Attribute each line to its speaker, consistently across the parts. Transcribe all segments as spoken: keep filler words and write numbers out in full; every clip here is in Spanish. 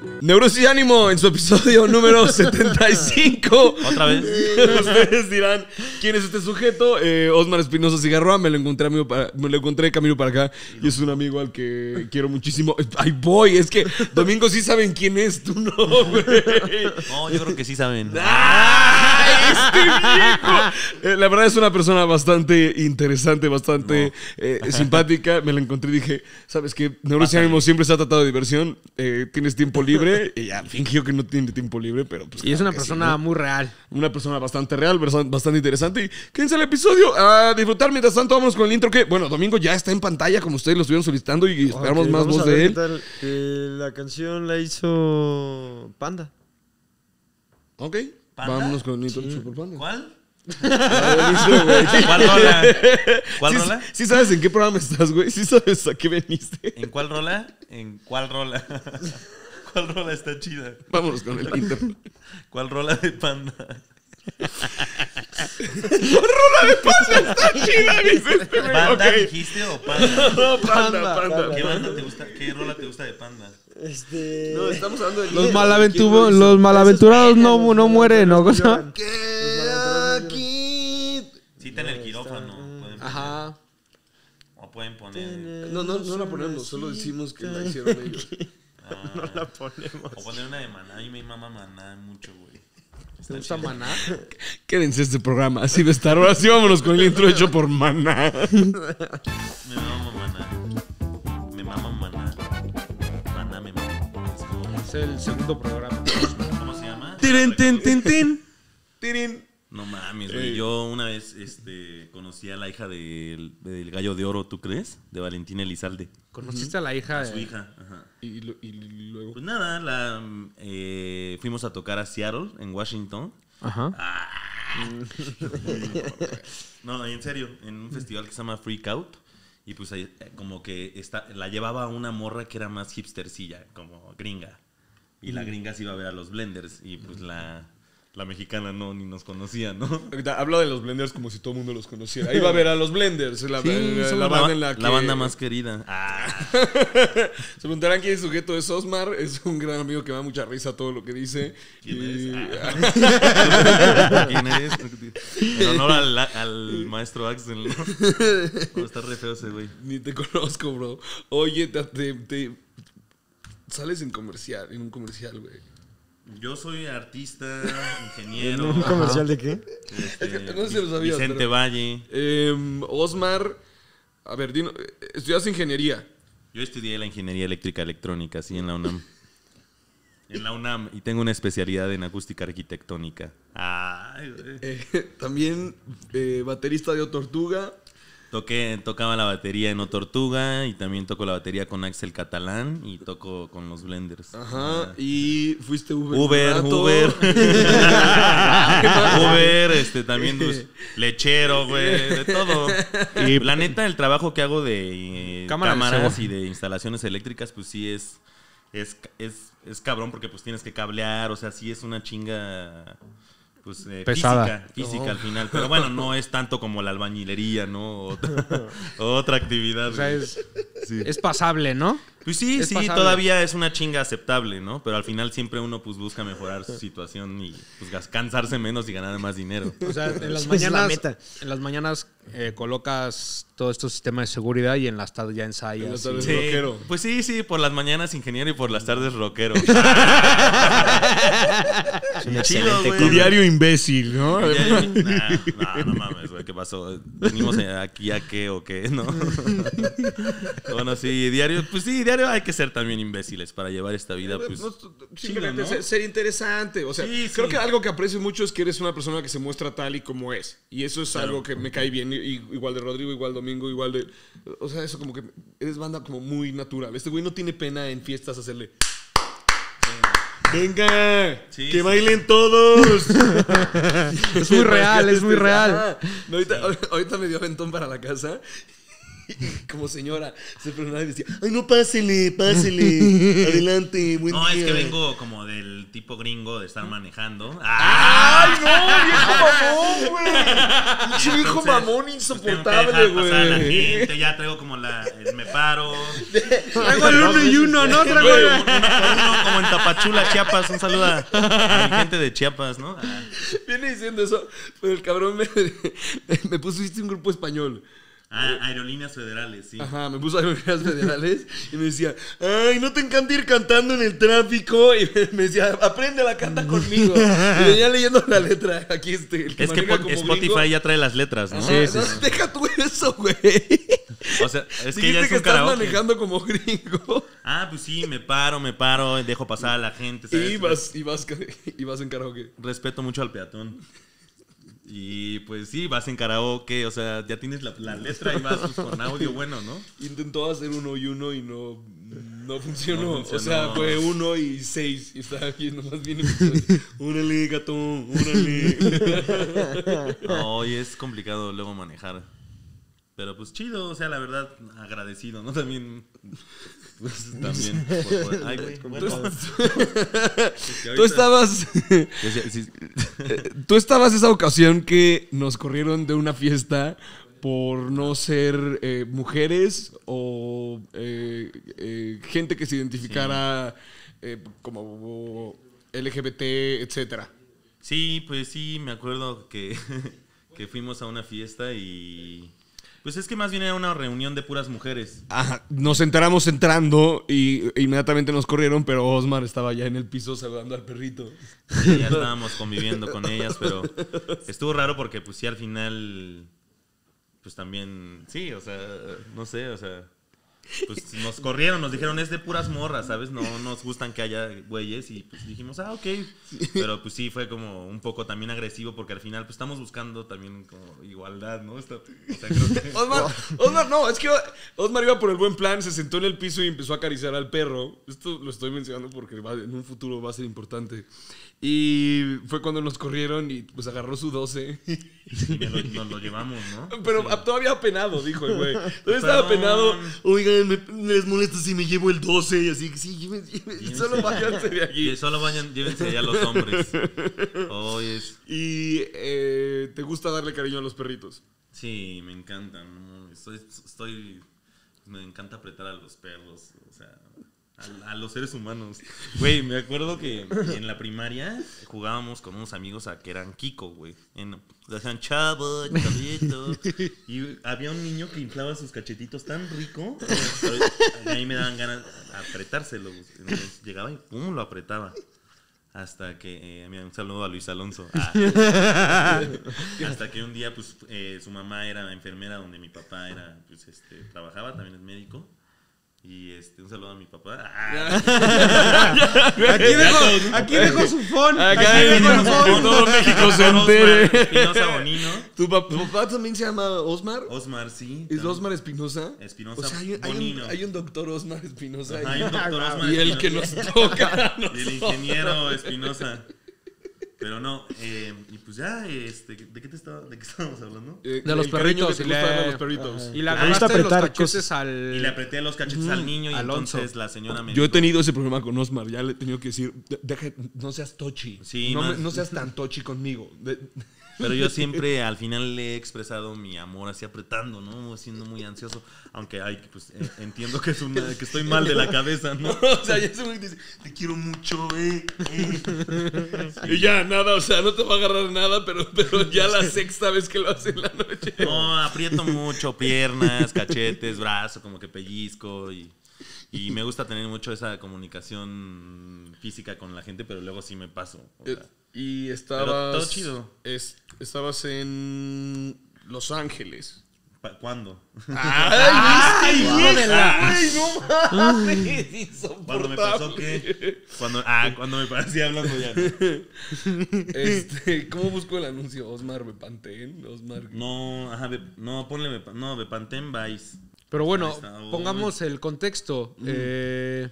Speaker 1: Neurosis y Ánimo en su episodio número setenta y cinco.
Speaker 2: ¿Otra vez?
Speaker 1: Ustedes dirán, ¿quién es este sujeto? Eh, Osmar Espinosa Cigarroa, me lo encontré amigo para, me lo encontré camino para acá y es un amigo al que quiero muchísimo. Ay, voy, es que Domingo sí saben quién es, tú no, güey.
Speaker 2: No, yo creo que sí saben.
Speaker 1: ¡Ay, este viejo! Eh, la verdad es una persona bastante interesante, bastante no. eh, simpática. Me la encontré y dije, ¿sabes qué? Neurosis y Ánimo siempre se ha tratado de diversión. Eh, ¿Tienes tiempo libre? Y ya fingió que no tiene tiempo libre, pero pues.
Speaker 3: Y claro es una persona sí, ¿no? muy real.
Speaker 1: Una persona bastante real, bastante interesante. Y quédense al episodio a disfrutar. Mientras tanto, vamos con el intro que, bueno, Domingo ya está en pantalla, como ustedes lo estuvieron solicitando, y esperamos okay, más voz de él.
Speaker 4: Tal, eh, la canción la hizo Panda.
Speaker 1: Ok. ¿Panda? Vámonos con el intro sí. Super Panda.
Speaker 2: ¿Cuál?
Speaker 1: ¿Cuál
Speaker 2: rola? ¿Cuál
Speaker 1: ¿Sí,
Speaker 2: rola?
Speaker 1: ¿Sí sabes en qué programa estás, güey? ¿Sí sabes a qué veniste?
Speaker 2: ¿En cuál rola? ¿En cuál rola? ¿Cuál rola está chida?
Speaker 1: Vámonos con el intro.
Speaker 2: ¿Cuál rola de Panda?
Speaker 1: rola de Panda está chida, dice este güey.
Speaker 2: ¿Panda
Speaker 1: okay.
Speaker 2: dijiste o Panda?
Speaker 1: No, Panda, Panda.
Speaker 2: ¿Qué banda te gusta? ¿Qué rola te gusta de Panda?
Speaker 4: Este...
Speaker 1: No, estamos hablando de...
Speaker 3: Los, malaventu los malaventurados no, no, no mueren, ¿no? ¿Cosa?
Speaker 1: ¿Qué? Aquí...
Speaker 2: Sí, está en el quirófano. Pueden
Speaker 1: Ajá.
Speaker 2: O pueden poner...
Speaker 1: No, no, no la ponemos, solo decimos que la hicieron ellos.
Speaker 2: Ah,
Speaker 4: no la ponemos.
Speaker 2: O poner una de Maná. A mí me mama Maná mucho, güey.
Speaker 3: ¿Te gusta Maná?
Speaker 1: Quédense este programa, así de estar. Ahora sí vámonos con el intro hecho por Maná.
Speaker 2: Me mama Maná. Me mama Maná. Maná me mama.
Speaker 3: Es el segundo programa.
Speaker 2: ¿Cómo se llama?
Speaker 1: Tirin, tin, tin, tin. Tirin.
Speaker 2: No mames, güey. Eh. Yo una vez este, conocí a la hija del, del Gallo de Oro, ¿tú crees? De Valentina Elizalde.
Speaker 3: ¿Conociste a la hija?
Speaker 2: A su hija, ajá.
Speaker 1: Y, lo, y luego...
Speaker 2: Pues nada, la, eh, fuimos a tocar a Seattle, en Washington.
Speaker 3: Ajá.
Speaker 2: Ah. No, en serio, en un festival que se llama Freak Out. Y pues ahí, como que esta, la llevaba una morra que era más hipstercilla, como gringa. Y la gringa se iba a ver a los Blenders. Y pues la... La mexicana no, ni nos conocía, ¿no?
Speaker 1: Ahorita habla de los Blenders como si todo el mundo los conociera. Iba a ver a los Blenders, la,
Speaker 2: sí,
Speaker 1: la, la,
Speaker 2: la
Speaker 1: banda en la que...
Speaker 2: La banda más querida. Ah.
Speaker 1: Se preguntarán quién es el sujeto, es Osmar. Es un gran amigo que me da mucha risa todo lo que dice.
Speaker 2: ¿Quién
Speaker 1: y...
Speaker 2: eres? Ah. ¿Quién eres? En honor al, al maestro Axel, ¿no? Oh, está re feo ese güey.
Speaker 1: Ni te conozco, bro. Oye, te, te, te... sales en comercial, en un comercial, güey.
Speaker 2: Yo soy artista, ingeniero.
Speaker 4: ¿Un comercial de qué?
Speaker 2: Este,
Speaker 1: es que no sé si lo sabías.
Speaker 2: Vicente
Speaker 1: pero,
Speaker 2: Valle.
Speaker 1: Eh, Osmar, a ver, dino, ¿estudias ingeniería?
Speaker 2: Yo estudié la ingeniería eléctrica electrónica, sí, en la UNAM. En la UNAM. Y tengo una especialidad en acústica arquitectónica. Ay,
Speaker 1: eh, también eh, baterista de O Tortuga.
Speaker 2: Toqué, tocaba la batería en O Tortuga y también toco la batería con Axel Catalán y toco con los Blenders.
Speaker 1: Ajá, y fuiste Uber.
Speaker 2: Uber, Uber. Uber, este, también pues, lechero, güey, de todo. Y la neta, el trabajo que hago de eh, Cámara cámaras de y de instalaciones eléctricas, pues sí es, es, es, es cabrón porque pues tienes que cablear, o sea, sí es una chinga... Pues, eh,
Speaker 3: pesada.
Speaker 2: Física, física oh. al final. Pero bueno, no es tanto como la albañilería, ¿no? Otra, otra actividad.
Speaker 3: O sea, es, sí. es pasable, ¿no?
Speaker 2: Pues sí,
Speaker 3: es
Speaker 2: sí,
Speaker 3: pasable.
Speaker 2: Todavía es una chinga aceptable, ¿no? Pero al final siempre uno pues busca mejorar su situación y pues cansarse menos y ganar más dinero.
Speaker 3: O sea, en las mañanas, en las mañanas eh, colocas todo este sistema de seguridad y en las tardes ya ensayas. En las
Speaker 1: tardes
Speaker 2: sí.
Speaker 1: rockero.
Speaker 2: Pues sí, sí, por las mañanas ingeniero y por las tardes rockero.
Speaker 4: Es un excelente
Speaker 1: chido, diario imbécil, ¿no?
Speaker 2: Diario, nah, nah, no mames, güey, ¿qué pasó? ¿Venimos aquí a qué o qué? No. Bueno, sí, diario, pues sí, diario hay que ser también imbéciles para llevar esta vida, pues. No,
Speaker 1: simplemente
Speaker 2: chido, ¿no?
Speaker 1: ser, ser interesante. O sea, sí, creo sí. que algo que aprecio mucho es que eres una persona que se muestra tal y como es. Y eso es claro. algo que me cae bien. Y, igual de Rodrigo, igual Domingo, igual de. O sea, eso como que eres banda como muy natural. Este güey no tiene pena en fiestas hacerle. Venga, sí, que sí. bailen todos.
Speaker 3: Es muy real, es muy real.
Speaker 1: No, ahorita, ahorita me dio aventón para la casa. y como señora se frenaba y decía, ay, no, pásele, pásele, adelante, buen
Speaker 2: No,
Speaker 1: día.
Speaker 2: es que vengo como del tipo gringo de estar manejando.
Speaker 1: ¡Ay, no, viejo mamón, güey! Pinche viejo mamón insoportable, güey.
Speaker 2: Pasar a la gente, ya traigo como la, el me paro.
Speaker 3: Traigo el uno y uno, ¿no? Traigo
Speaker 2: Güey,
Speaker 3: el...
Speaker 2: uno por uno, como en Tapachula, Chiapas. Un saludo a, a mi gente de Chiapas, ¿no? Ah.
Speaker 1: Viene diciendo eso, pero el cabrón me, me puso, viste, un grupo español.
Speaker 2: Ah, Aerolíneas Federales, sí.
Speaker 1: Ajá, me puso aerolíneas federales y me decía, ay, ¿no te encanta ir cantando en el tráfico? Y me decía, aprende la canta conmigo. Y venía leyendo la letra. Aquí este, el que
Speaker 2: Es que
Speaker 1: maneja
Speaker 2: po-
Speaker 1: como
Speaker 2: Spotify
Speaker 1: gringo.
Speaker 2: ya trae las letras, ¿no?
Speaker 1: Ajá,
Speaker 3: Sí, sí,
Speaker 1: no,
Speaker 3: sí.
Speaker 1: deja tú eso, güey.
Speaker 2: O sea, es que
Speaker 1: Dijiste
Speaker 2: ya es
Speaker 1: que
Speaker 2: un
Speaker 1: estás
Speaker 2: karaoke.
Speaker 1: manejando como gringo.
Speaker 2: Ah, pues sí, me paro, me paro, dejo pasar a la gente, ¿sabes?
Speaker 1: Y vas, y, vas, y vas en karaoke.
Speaker 2: Respeto mucho al peatón. Y pues sí, vas en karaoke, o sea, ya tienes la, la letra y vas pues, con audio bueno, ¿no?
Speaker 1: Intentó hacer uno y uno y no, no funcionó.
Speaker 2: No
Speaker 1: O sea,
Speaker 2: funcionó.
Speaker 1: fue uno y seis. Y estaba aquí nomás bien. Únale, gatón, únale.
Speaker 2: No, y es complicado luego manejar. Pero pues chido, o sea, la verdad, agradecido, ¿no? También, pues también. Por poder- Ay, güey, bueno.
Speaker 1: Tú estabas.
Speaker 2: Sí, sí.
Speaker 1: Tú estabas esa ocasión que nos corrieron de una fiesta por no ser eh, mujeres o eh, eh, gente que se identificara eh, como L G B T, etcétera.
Speaker 2: Sí, pues sí, me acuerdo que, que fuimos a una fiesta y... Pues es que más bien era una reunión de puras mujeres.
Speaker 1: Ajá, nos enteramos entrando y inmediatamente nos corrieron, pero Osmar estaba ya en el piso saludando al perrito.
Speaker 2: Y ya estábamos conviviendo con ellas, pero estuvo raro porque pues sí al final, pues también, sí, o sea, no sé, o sea, pues nos corrieron, nos dijeron es de puras morras, ¿sabes? No nos gustan que haya güeyes y pues dijimos, ah, ok. Pero pues sí fue como un poco también agresivo porque al final pues estamos buscando también como igualdad, ¿no? Esto, o sea, creo que...
Speaker 1: Osmar, Osmar, no, es que Osmar iba por el buen plan, se sentó en el piso y empezó a acariciar al perro. Esto lo estoy mencionando porque va- en un futuro va a ser importante. Y fue cuando nos corrieron y pues agarró su doce.
Speaker 2: Y me lo- nos lo llevamos, ¿no?
Speaker 1: Pero
Speaker 2: Sí.
Speaker 1: todavía apenado, dijo el güey. Todavía estaba apenado. Oigan, me, les molesta si me llevo el doce. Y así, sí, llévense, llévense, solo váyanse de aquí.
Speaker 2: Que solo vayan, llévense ya los hombres. Hoy es...
Speaker 1: Y eh, te gusta darle cariño a los perritos.
Speaker 2: Sí, me encantan. ¿no? Estoy, estoy, me encanta apretar a los perros, o sea, a, a los seres humanos. Güey, me acuerdo que en la primaria jugábamos con unos amigos a que eran Kiko, güey. En, decían chavo, chavito. Y había un niño que inflaba sus cachetitos tan rico. Pero a mí me daban ganas de apretárselos. Entonces llegaba y pum, lo apretaba. Hasta que, eh, mira, un saludo a Luis Alonso. Ah. Hasta que un día, pues, eh, su mamá era enfermera donde mi papá era, pues, este, trabajaba, también es médico. Y este, un saludo a mi papá. Ah.
Speaker 3: Aquí dejo, aquí dejo su phone.
Speaker 1: Acá
Speaker 3: Aquí
Speaker 1: en-
Speaker 3: dejo su
Speaker 1: en
Speaker 3: phone.
Speaker 1: todo México se
Speaker 2: Osmar
Speaker 1: entere.
Speaker 2: Espinosa Bonino.
Speaker 1: ¿Tu papá, tu papá también se llama Osmar?
Speaker 2: Osmar, sí.
Speaker 1: ¿Es
Speaker 2: también.
Speaker 1: Osmar Espinosa?
Speaker 2: Espinosa
Speaker 1: O sea, hay, hay un,
Speaker 2: Bonino.
Speaker 1: hay un doctor Osmar Espinosa.
Speaker 2: Ajá, hay un doctor Osmar
Speaker 1: Y el que
Speaker 2: Espinosa.
Speaker 1: nos toca.
Speaker 2: Y el ingeniero Espinosa. Pero no, eh, y pues ya, este, ¿de qué te estaba, de qué estábamos hablando?
Speaker 1: Eh,
Speaker 3: De los
Speaker 1: el cariño
Speaker 3: perritos,
Speaker 1: que te
Speaker 3: y
Speaker 1: gusta
Speaker 3: le-
Speaker 1: darle a los perritos.
Speaker 3: Y le
Speaker 2: Ah,
Speaker 3: agarraste
Speaker 4: gusta
Speaker 3: los
Speaker 4: apretar
Speaker 3: cachetes
Speaker 4: cosas.
Speaker 3: al...
Speaker 2: Y le apreté los cachetes al niño y
Speaker 3: Alonso.
Speaker 2: entonces la señora me
Speaker 1: Yo he
Speaker 2: dijo,
Speaker 1: tenido ese problema con Osmar. Ya le he tenido que decir, "De- deja, no seas tochi.
Speaker 2: Sí,
Speaker 1: no,
Speaker 2: más-
Speaker 1: me- no seas tan tochi conmigo. De-
Speaker 2: Pero yo siempre al final le he expresado mi amor así apretando, ¿no? Siendo muy ansioso. Aunque ay, pues eh, entiendo que es una, que estoy mal de la cabeza, ¿no?
Speaker 1: o sea, ya se me dice, te quiero mucho, eh. eh". Y ya, nada, o sea, no te va a agarrar nada, pero, pero ya la sexta vez que lo hace en la noche.
Speaker 2: No, aprieto mucho piernas, cachetes, brazo, como que pellizco y, y me gusta tener mucho esa comunicación física con la gente, pero luego sí me paso. O sea,
Speaker 1: Y
Speaker 2: Pero
Speaker 1: estabas.
Speaker 2: todo chido.
Speaker 1: es- estabas en Los Ángeles.
Speaker 2: ¿pa- ¿Cuándo?
Speaker 1: ¡Ay, viste! ¡Ay, no mames!
Speaker 2: ¿Cuándo me pasó qué? Cuando, ah, cuando me parecía hablando ya.
Speaker 1: Este, ¿cómo busco el anuncio? Osmar Bepantén. Osmar.
Speaker 2: No, ajá, Be- no, ponle, Bepa- no, Bepantén Vice.
Speaker 3: Pero bueno,
Speaker 2: Ahí está, uy.
Speaker 3: pongamos el contexto. Eh,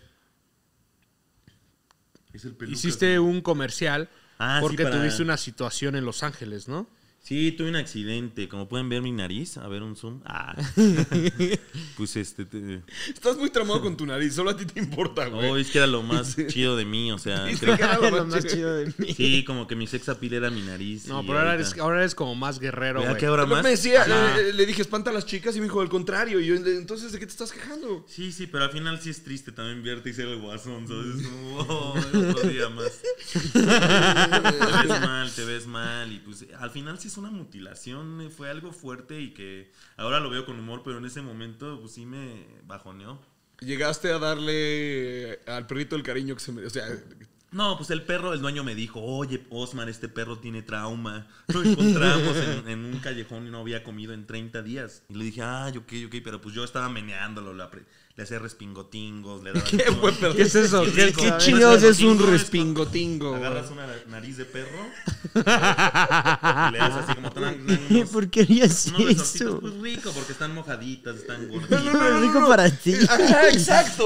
Speaker 2: Es el peluca.
Speaker 3: hiciste un comercial
Speaker 2: Ah, sí,
Speaker 3: porque
Speaker 2: para-
Speaker 3: tuviste una situación en Los Ángeles, ¿no?
Speaker 2: Sí, tuve un accidente. Como pueden ver mi nariz, a ver un zoom. Ah. Pues este. Te...
Speaker 1: Estás muy tramado con tu nariz, solo a ti te importa, güey.
Speaker 2: Oh, es que era lo más chido de mí, o sea.
Speaker 1: Creo que era lo,
Speaker 4: lo
Speaker 1: más
Speaker 4: más chido de mí.
Speaker 2: Sí, como que mi sex appeal era mi nariz.
Speaker 3: No, pero ahora eres, ahora eres como más guerrero, güey.
Speaker 2: ¿Qué ahora más?
Speaker 1: Me decía, le, le dije, espanta a las chicas y me dijo, al contrario. Y yo, entonces, ¿de qué te estás quejando?
Speaker 2: Sí, sí, pero al final sí es triste también verte y ser el guasón, ¿sabes? Como, oh, otro día más. Te ves mal, te ves mal. Y pues al final sí es una mutilación. Fue algo fuerte y que ahora lo veo con humor, pero en ese momento pues sí me bajoneó.
Speaker 1: Llegaste a darle al perrito el cariño que se me... O sea...
Speaker 2: No, pues el perro, el dueño me dijo, oye, Osmar, este perro tiene trauma. Lo encontramos en, en un callejón y no había comido en treinta días. Y le dije, ay, ok, ok, pero pues yo estaba meneándolo, le, le hacía respingotingos, le daba...
Speaker 1: ¿Qué, buen perro?
Speaker 3: ¿Qué es eso?
Speaker 1: ¿Qué,
Speaker 3: ¿Qué,
Speaker 1: qué chingados es un respingotingo?
Speaker 2: Agarras una nariz de perro y le das así como... Unos,
Speaker 4: ¿Por qué harías
Speaker 2: unos
Speaker 4: eso?
Speaker 2: Pues rico, porque están mojaditas, están gorditas.
Speaker 4: No, no, no, rico para ti.
Speaker 1: Ajá, exacto.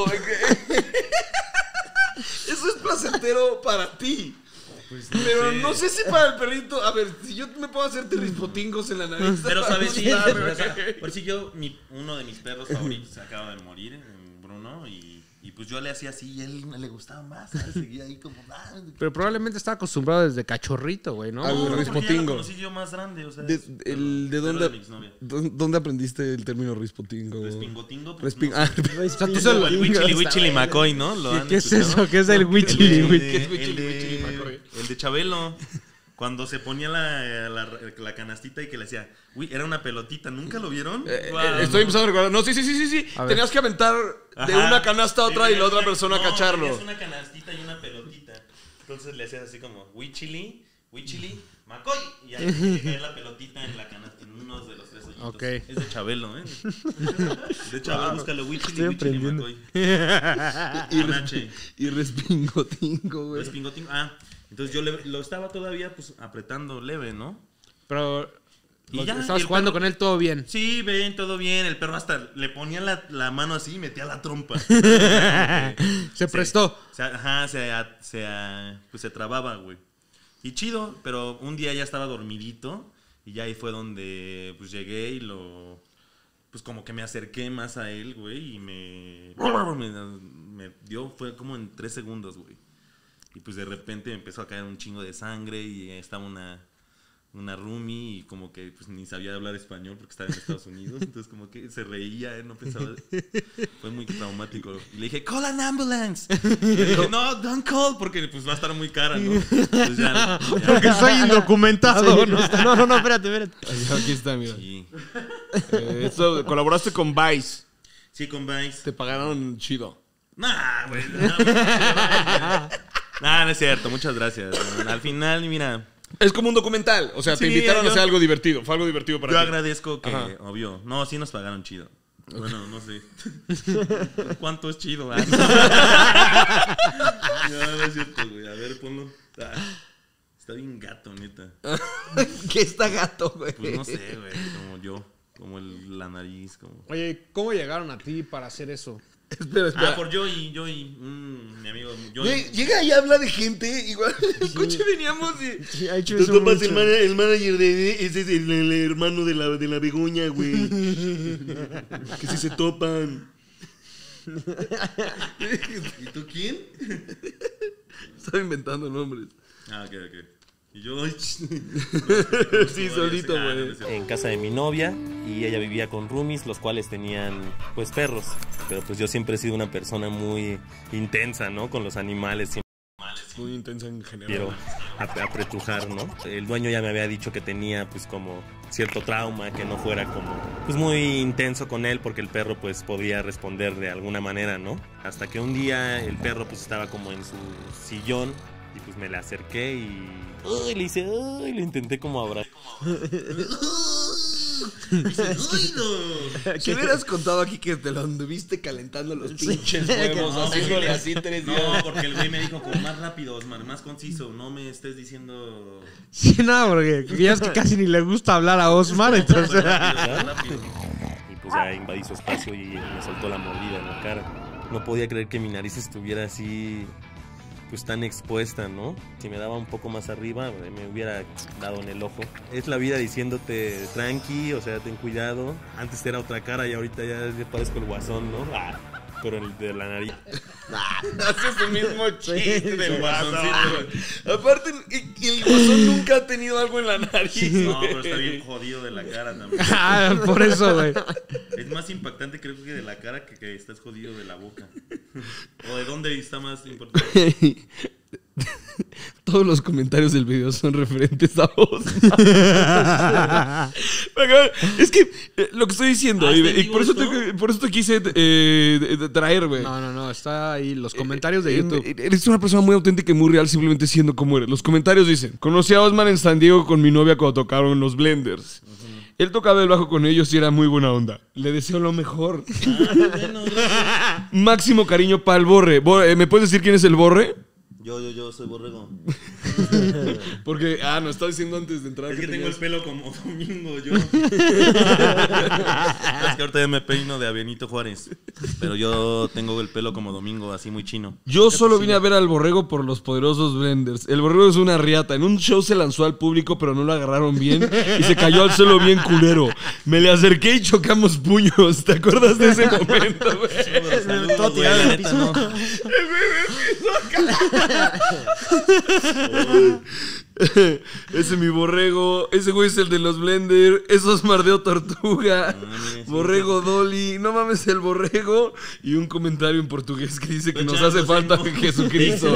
Speaker 1: Eso es placentero para ti.
Speaker 2: Pues no
Speaker 1: pero
Speaker 2: sé.
Speaker 1: no sé si para el perrito. A ver, si yo me puedo hacerte rispotingos en la nariz.
Speaker 2: Pero sabes, sí,
Speaker 1: gustar,
Speaker 2: o sea,
Speaker 1: güey.
Speaker 2: por si yo, mi, uno de mis perros favoritos se acaba de morir, Bruno, y, y pues yo le hacía así y a él le gustaba más, ¿sabes? Seguía ahí como... Ah,
Speaker 3: Pero probablemente estaba acostumbrado desde cachorrito, güey, ¿no?
Speaker 1: Ah,
Speaker 2: no,
Speaker 1: el
Speaker 2: no, porque ya lo
Speaker 1: rispotingo.
Speaker 2: conocí yo más grande, o sea,
Speaker 1: De,
Speaker 2: es-
Speaker 1: el, ¿De
Speaker 2: perro
Speaker 1: dónde,
Speaker 2: mi exnovia.
Speaker 1: dó- dónde aprendiste el término rispotingo?
Speaker 2: Respingotingo, pues,
Speaker 1: Resping-
Speaker 2: no
Speaker 1: ah,
Speaker 2: sé.
Speaker 3: O sea, tú
Speaker 2: O
Speaker 3: solo-
Speaker 2: el Wichili Wichili McCoy, ¿no? ¿Lo han
Speaker 3: ¿Qué es
Speaker 2: escuchado?
Speaker 3: eso? ¿Qué es el
Speaker 2: El
Speaker 3: Wichili?
Speaker 2: de-
Speaker 3: güey?
Speaker 1: ¿Qué es Wichili
Speaker 2: el de-
Speaker 1: Wichili McCoy?
Speaker 2: El de Chabelo. Cuando se ponía la, la, la canastita y que le hacía, uy, era una pelotita, ¿nunca lo vieron?
Speaker 1: Eh,
Speaker 2: Guau,
Speaker 1: eh, estoy
Speaker 2: no.
Speaker 1: empezando a recordar. No, sí, sí, sí, sí, sí.
Speaker 3: A ver.
Speaker 1: Tenías que aventar de
Speaker 2: Ajá.
Speaker 1: una canasta a otra
Speaker 2: Sí,
Speaker 1: y la otra
Speaker 2: tenías una-
Speaker 1: persona
Speaker 2: no,
Speaker 1: cacharlo.
Speaker 2: tenías una canastita y una pelotita. Entonces le hacías así como, Wichili, Wichili, McCoy. Y ahí te cae la pelotita en la canasta, en uno de los tres hoyitos.
Speaker 3: Ok.
Speaker 2: Es de Chabelo, ¿eh? De Chabelo, búscalo, Wichili,
Speaker 4: Estoy
Speaker 2: Wichili,
Speaker 4: aprendiendo.
Speaker 2: McCoy.
Speaker 1: Y,
Speaker 2: Con H.
Speaker 1: y respingotingo, güey.
Speaker 2: Respingotingo. Ah, entonces yo le- lo estaba todavía pues apretando leve, ¿no?
Speaker 3: Pero
Speaker 2: Y
Speaker 3: lo-
Speaker 2: ya,
Speaker 3: estabas
Speaker 2: y el
Speaker 3: jugando
Speaker 2: perro-
Speaker 3: con él todo bien.
Speaker 2: Sí, ven, todo bien. El perro hasta le ponía la, la mano así y metía la trompa.
Speaker 3: Se prestó.
Speaker 2: Se, ajá, se, se, pues se trababa, güey. Y chido, pero un día ya estaba dormidito y ya ahí fue donde pues llegué y lo... Pues como que me acerqué más a él, güey, y me, me... me dio, fue como en tres segundos, güey. Y pues de repente me empezó a caer un chingo de sangre y estaba una... una roomie y como que pues ni sabía hablar español porque estaba en Estados Unidos, entonces como que se reía, él no pensaba, fue muy traumático. Y le dije, call an ambulance. Y le dije, no, don't call, porque pues va a estar muy cara, ¿no? Entonces ya, ya-
Speaker 3: Porque soy indocumentado, ¿no?
Speaker 4: No, no, no, espérate, espérate.
Speaker 1: Ay, aquí está, mira.
Speaker 2: Sí.
Speaker 1: Eh, esto, colaboraste con Vice.
Speaker 2: Sí, con Vice.
Speaker 1: Te pagaron chido.
Speaker 2: Nah, güey. Nah, nah, no es cierto, muchas gracias. Al final, mira,
Speaker 1: Es como un documental. O sea, te
Speaker 2: Sí,
Speaker 1: invitaron
Speaker 2: yo-
Speaker 1: a hacer algo divertido. Fue algo divertido para
Speaker 2: yo
Speaker 1: ti.
Speaker 2: agradezco que,
Speaker 1: Ajá.
Speaker 2: obvio, no, sí nos pagaron chido. Bueno, no sé. ¿Cuánto es chido? Ah, no, no es cierto, güey. A ver, ponlo. Ah, está bien gato, neta.
Speaker 1: ¿Qué está gato, güey?
Speaker 2: Pues no sé, güey. Como yo. Como el, la nariz. Como...
Speaker 3: Oye, ¿cómo llegaron a ti para hacer eso?
Speaker 1: Espera, espera.
Speaker 2: Ah, por Joey, Joey. Mm, mi amigo. Joey.
Speaker 1: Güey, llega y habla de gente. Igual en el coche veníamos y.
Speaker 4: Sí, ha hecho
Speaker 1: Tú
Speaker 4: eso
Speaker 1: topas
Speaker 4: mucho.
Speaker 1: el, mana- el manager de. Ese es el, el hermano de la, de la Begoña, güey. Que si se topan.
Speaker 2: ¿Y tú quién?
Speaker 1: Estaba inventando nombres.
Speaker 2: Ah, ok, ok. Y yo.
Speaker 1: Sí, solito,
Speaker 2: Ah, no,
Speaker 1: güey.
Speaker 2: no es cierto.
Speaker 5: En casa de mi novia y ella vivía con roomies, los cuales tenían pues perros, pero pues yo siempre he sido una persona muy intensa, ¿no? Con los animales, siempre
Speaker 1: Muy intensa en general.
Speaker 5: quiero ap- apretujar, ¿no? El dueño ya me había dicho que tenía pues como cierto trauma, que no fuera como pues muy intenso con él porque el perro pues podía responder de alguna manera, ¿no? Hasta que un día el perro pues estaba como en su sillón y pues me le acerqué y ¡ay! Le hice ¡ay! Le intenté como abrazar.
Speaker 1: Si hubieras contado aquí que te lo anduviste calentando los pinches huevos,
Speaker 2: No,
Speaker 1: haciéndole
Speaker 2: porque-
Speaker 1: así tres días.
Speaker 2: No, porque el güey me dijo como más rápido, Osmar, más conciso. No me estés diciendo.
Speaker 3: Sí, nada, porque ya es que casi ni le gusta hablar a Osmar, entonces...
Speaker 2: Más rápido, más rápido.
Speaker 5: Y pues ya invadí su espacio y me soltó la mordida en la cara. No podía creer que mi nariz estuviera así pues tan expuesta, ¿no? Si me daba un poco más arriba, me hubiera dado en el ojo. Es la vida diciéndote tranqui, o sea, ten cuidado. Antes era otra cara y ahorita ya parezco el Guasón, ¿no? Ah, pero el de la nariz.
Speaker 1: Haces el mismo chiste del Guasoncito. Aparte, el Guasón nunca ha tenido algo en la nariz.
Speaker 2: No, pero está bien jodido de la cara también.
Speaker 3: Ah, por eso, güey.
Speaker 2: Es más impactante creo que de la cara que que estás jodido de la boca. ¿O de dónde está más importante?
Speaker 1: Todos los comentarios del video son referentes a vos. Es que eh, lo que estoy diciendo,
Speaker 2: ¿Ah,
Speaker 1: y,
Speaker 2: ¿está
Speaker 1: y por, eso
Speaker 2: esto?
Speaker 1: te, por eso te quise eh, traer, güey.
Speaker 3: No, no, no, está ahí los comentarios de
Speaker 1: Eh,
Speaker 3: YouTube.
Speaker 1: eh, Eres una persona muy auténtica y muy real simplemente siendo como eres. Los comentarios dicen: conocí a Osman en San Diego con mi novia cuando tocaron en los Blenders. Uh-huh. Él tocaba el bajo con ellos y era muy buena onda. Le deseo lo mejor.
Speaker 2: Ah, bueno, gracias.
Speaker 1: Máximo cariño para el Borre. Borre, ¿me puedes decir quién es el Borre?
Speaker 2: Yo, yo, yo soy borrego.
Speaker 1: Porque, ah, nos estaba diciendo antes de entrar.
Speaker 2: Es que, que tengo
Speaker 1: tenías...
Speaker 2: el pelo como domingo, yo. Es que ahorita ya me peino de a Benito Juárez. Pero yo tengo el pelo como domingo, así muy chino.
Speaker 1: Yo solo vine a ver al Borrego por los poderosos Blenders. El Borrego es una riata. En un show se lanzó al público, pero no lo agarraron bien y se cayó al suelo bien culero. Me le acerqué y chocamos puños. ¿Te acuerdas de ese momento, güey?
Speaker 2: Saludos, güey, la neta, no.
Speaker 1: Ese es mi Borrego. Ese güey es el de los Blender. Eso es Mardeo Tortuga. Ah, mire, sí, Borrego sí. Dolly. No mames, el Borrego. Y un comentario en portugués que dice que nos hace falta Jesucristo.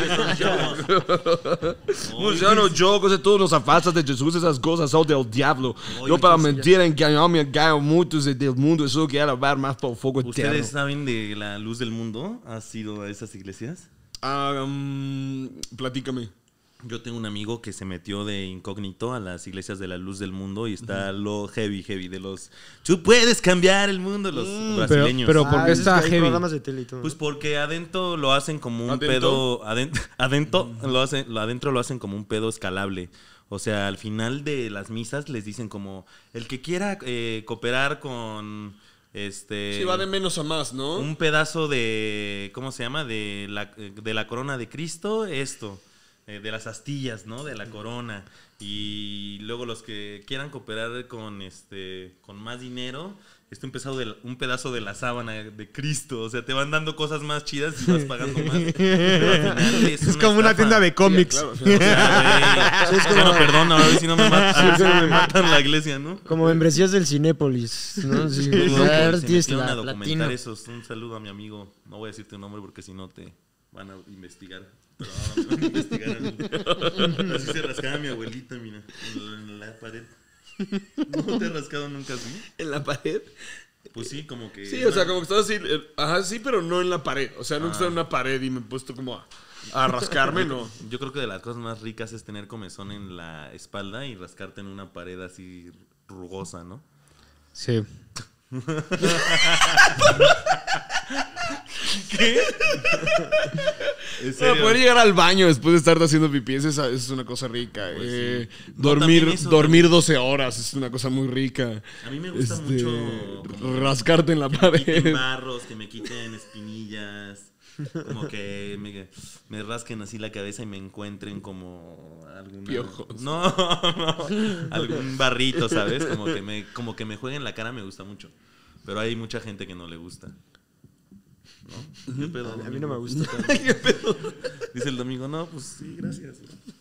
Speaker 1: Luciano, yo, cosa todos nos afastas de Jesús, esas cosas son del diablo. Yo para mentir, engañarme, engaño muchos del mundo. Eso quiero hablar más por fuego eterno.
Speaker 2: ¿Ustedes saben de la luz del mundo? ¿Has ido a esas iglesias?
Speaker 1: Ah, um, platícame.
Speaker 2: Yo tengo un amigo que se metió de incógnito a las iglesias de la luz del mundo y está uh-huh. lo heavy, heavy de los... Tú puedes cambiar el mundo, los mm, brasileños.
Speaker 3: Pero, pero ¿por qué
Speaker 4: ah,
Speaker 3: está heavy?
Speaker 4: Programas de tele y todo.
Speaker 2: Pues porque adentro lo hacen como un
Speaker 1: ¿Adentro?
Speaker 2: pedo... Adentro, adentro, lo hacen, lo adentro lo hacen como un pedo escalable. O sea, al final de las misas les dicen como... El que quiera eh, cooperar con... Este,
Speaker 1: sí, va de menos a más, ¿no?
Speaker 2: Un pedazo de... ¿Cómo se llama? De la, de la corona de Cristo, esto... de las astillas, ¿no? De la corona. Y luego los que quieran cooperar con este con más dinero, este un pedazo de, un pedazo de la sábana de Cristo. O sea, te van dando cosas más chidas y vas pagando más. Pero al final es,
Speaker 3: es
Speaker 2: una
Speaker 3: como una
Speaker 2: estafa.
Speaker 3: tienda de cómics.
Speaker 1: Sí, claro,
Speaker 2: O sea, sí, es como... Bueno, perdón, ahora a ver si no me matan, si no me matan la iglesia, ¿no?
Speaker 4: Como membresías del Cinépolis, ¿no? Sí,
Speaker 2: Sí,
Speaker 4: como,
Speaker 2: no,
Speaker 4: "Ah,
Speaker 2: pues, se
Speaker 4: tienes
Speaker 2: metieron
Speaker 4: la
Speaker 2: a documentar
Speaker 4: platino".
Speaker 2: esos. Un saludo a mi amigo. No voy a decirte un nombre porque si no te van a investigar. Pero ahora me van a investigar. Así se rascaba mi abuelita, mira, en la, en la pared. ¿No te has rascado nunca así?
Speaker 1: ¿En la pared?
Speaker 2: Pues sí, como que...
Speaker 1: Sí, o sea, como que estaba así. eh, Ajá, sí, pero no en la pared. O sea, nunca
Speaker 2: Ah.
Speaker 1: estaba en una pared y me he puesto como a, a rascarme, no.
Speaker 2: Yo creo que de las cosas más ricas es tener comezón en la espalda y rascarte en una pared así rugosa, ¿no?
Speaker 3: Sí.
Speaker 2: ¿Qué? ¿En
Speaker 1: Para
Speaker 2: serio?
Speaker 1: poder llegar al baño después de estar haciendo pipí, esa, esa es una cosa rica.
Speaker 2: Pues
Speaker 1: eh,
Speaker 2: sí. No,
Speaker 1: dormir
Speaker 2: también eso
Speaker 1: dormir
Speaker 2: también.
Speaker 1: doce horas es una cosa muy rica.
Speaker 2: A mí me gusta
Speaker 1: Este,
Speaker 2: mucho como
Speaker 1: rascarte en la
Speaker 2: que me quiten
Speaker 1: pared.
Speaker 2: barros, que me quiten espinillas, como que me, me rasquen así la cabeza y me encuentren como algún
Speaker 1: Piojos.
Speaker 2: no, no, algún barrito, ¿sabes? Como que me como que me jueguen la cara me gusta mucho. Pero hay mucha gente que no le gusta. ¿No? ¿Qué pedo,
Speaker 4: A mí no me
Speaker 2: Domingo?
Speaker 4: gusta tanto.
Speaker 1: ¿Qué pedo?
Speaker 2: Dice el domingo, no, pues sí, gracias.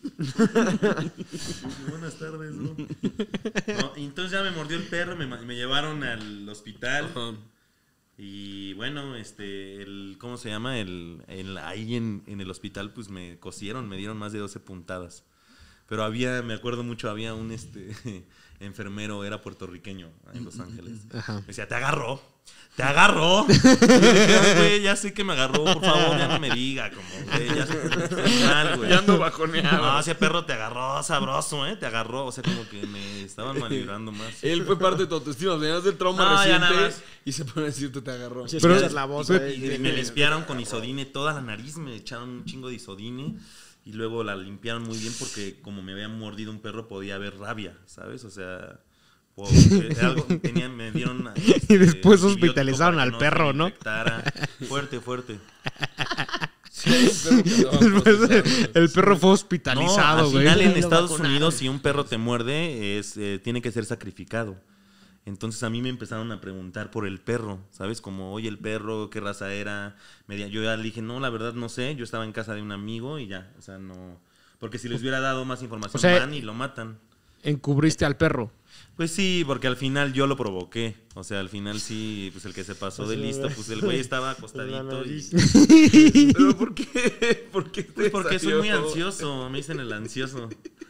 Speaker 2: Buenas tardes, ¿no? No, y entonces ya me mordió el perro, me, me llevaron al hospital.
Speaker 1: Ajá.
Speaker 2: Y bueno, este, el, ¿cómo se llama? El, el, ahí en, en el hospital pues me cosieron, me dieron más de doce puntadas. Pero había, me acuerdo mucho, había un este enfermero, era puertorriqueño en Los Ángeles.
Speaker 3: Ajá.
Speaker 2: Me decía, te agarró, te agarró. Y yo decía, güey, ya sé que me agarró, por favor, ya no me diga, como, güey, ya estoy mal, güey.
Speaker 1: Ya ando bajoneado.
Speaker 2: No, ese perro te agarró sabroso, ¿eh? Te agarró, o sea, como que me estaban malvibrando más.
Speaker 1: Él fue parte de tu autoestima. Venías del trauma
Speaker 2: No, ya nada
Speaker 1: reciente
Speaker 2: más.
Speaker 1: y se pone a decirte te agarró.
Speaker 4: Si
Speaker 3: Pero-
Speaker 4: escuchas la voz
Speaker 3: pero-
Speaker 4: ahí,
Speaker 2: Y me limpiaron con isodine toda la nariz, me echaron un chingo de isodine y luego la limpiaron muy bien porque como me había mordido un perro podía haber rabia, ¿sabes? O sea, o, eh, algo, tenía, me dieron este,
Speaker 3: Y después
Speaker 2: antibiótico
Speaker 3: hospitalizaron
Speaker 2: para
Speaker 3: al
Speaker 2: que
Speaker 3: perro,
Speaker 2: se
Speaker 3: ¿no?
Speaker 2: infectara. Fuerte, fuerte.
Speaker 3: El perro fue hospitalizado,
Speaker 2: no,
Speaker 3: güey.
Speaker 2: al final en Estados Unidos, si un perro te muerde, es eh, tiene que ser sacrificado. Entonces a mí me empezaron a preguntar por el perro, ¿sabes? Como, oye, el perro, ¿qué raza era? Media, yo ya le dije, no, la verdad no sé. Yo estaba en casa de un amigo y ya, o sea, no... Porque si les hubiera dado más información,
Speaker 3: o sea,
Speaker 2: van y lo matan.
Speaker 3: ¿Encubriste al perro?
Speaker 2: Pues sí, porque al final yo lo provoqué. O sea, al final sí, pues el que se pasó de listo, pues el güey estaba acostadito. Y...
Speaker 1: ¿Pero por qué? ¿Por qué
Speaker 2: pues porque soy muy ansioso, me dicen el ansioso.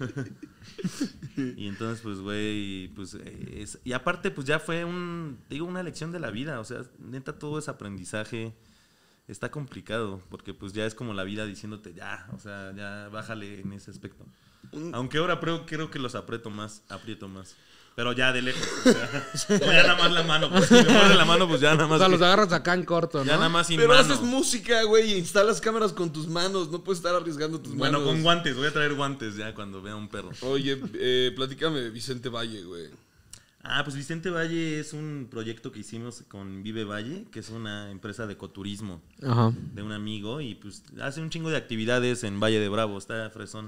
Speaker 2: Y entonces, pues, güey, pues... Es... Y aparte, pues ya fue un, digo, una lección de la vida. O sea, neta, todo es aprendizaje. Está complicado, porque pues ya es como la vida diciéndote, ya, o sea, ya bájale en ese aspecto. Aunque ahora creo, creo que los aprieto más, aprieto más. Pero ya de lejos, o sea, no, ya nada más la mano, pues si me muerde la mano, pues ya nada más.
Speaker 3: O sea,
Speaker 2: que,
Speaker 3: los agarras acá en corto, ¿no?
Speaker 2: Ya nada más sin
Speaker 1: Pero
Speaker 2: mano.
Speaker 1: haces música, güey, y instalas cámaras con tus manos, no puedes estar arriesgando tus
Speaker 2: bueno,
Speaker 1: manos.
Speaker 2: Bueno, con guantes, voy a traer guantes ya cuando vea un perro.
Speaker 1: Oye, eh, platícame de Vicente Valle, güey.
Speaker 2: Ah, pues Vicente Valle es un proyecto que hicimos con Vive Valle, que es una empresa de ecoturismo.
Speaker 3: Ajá.
Speaker 2: De un amigo, y pues hace un chingo de actividades en Valle de Bravo, está fresón.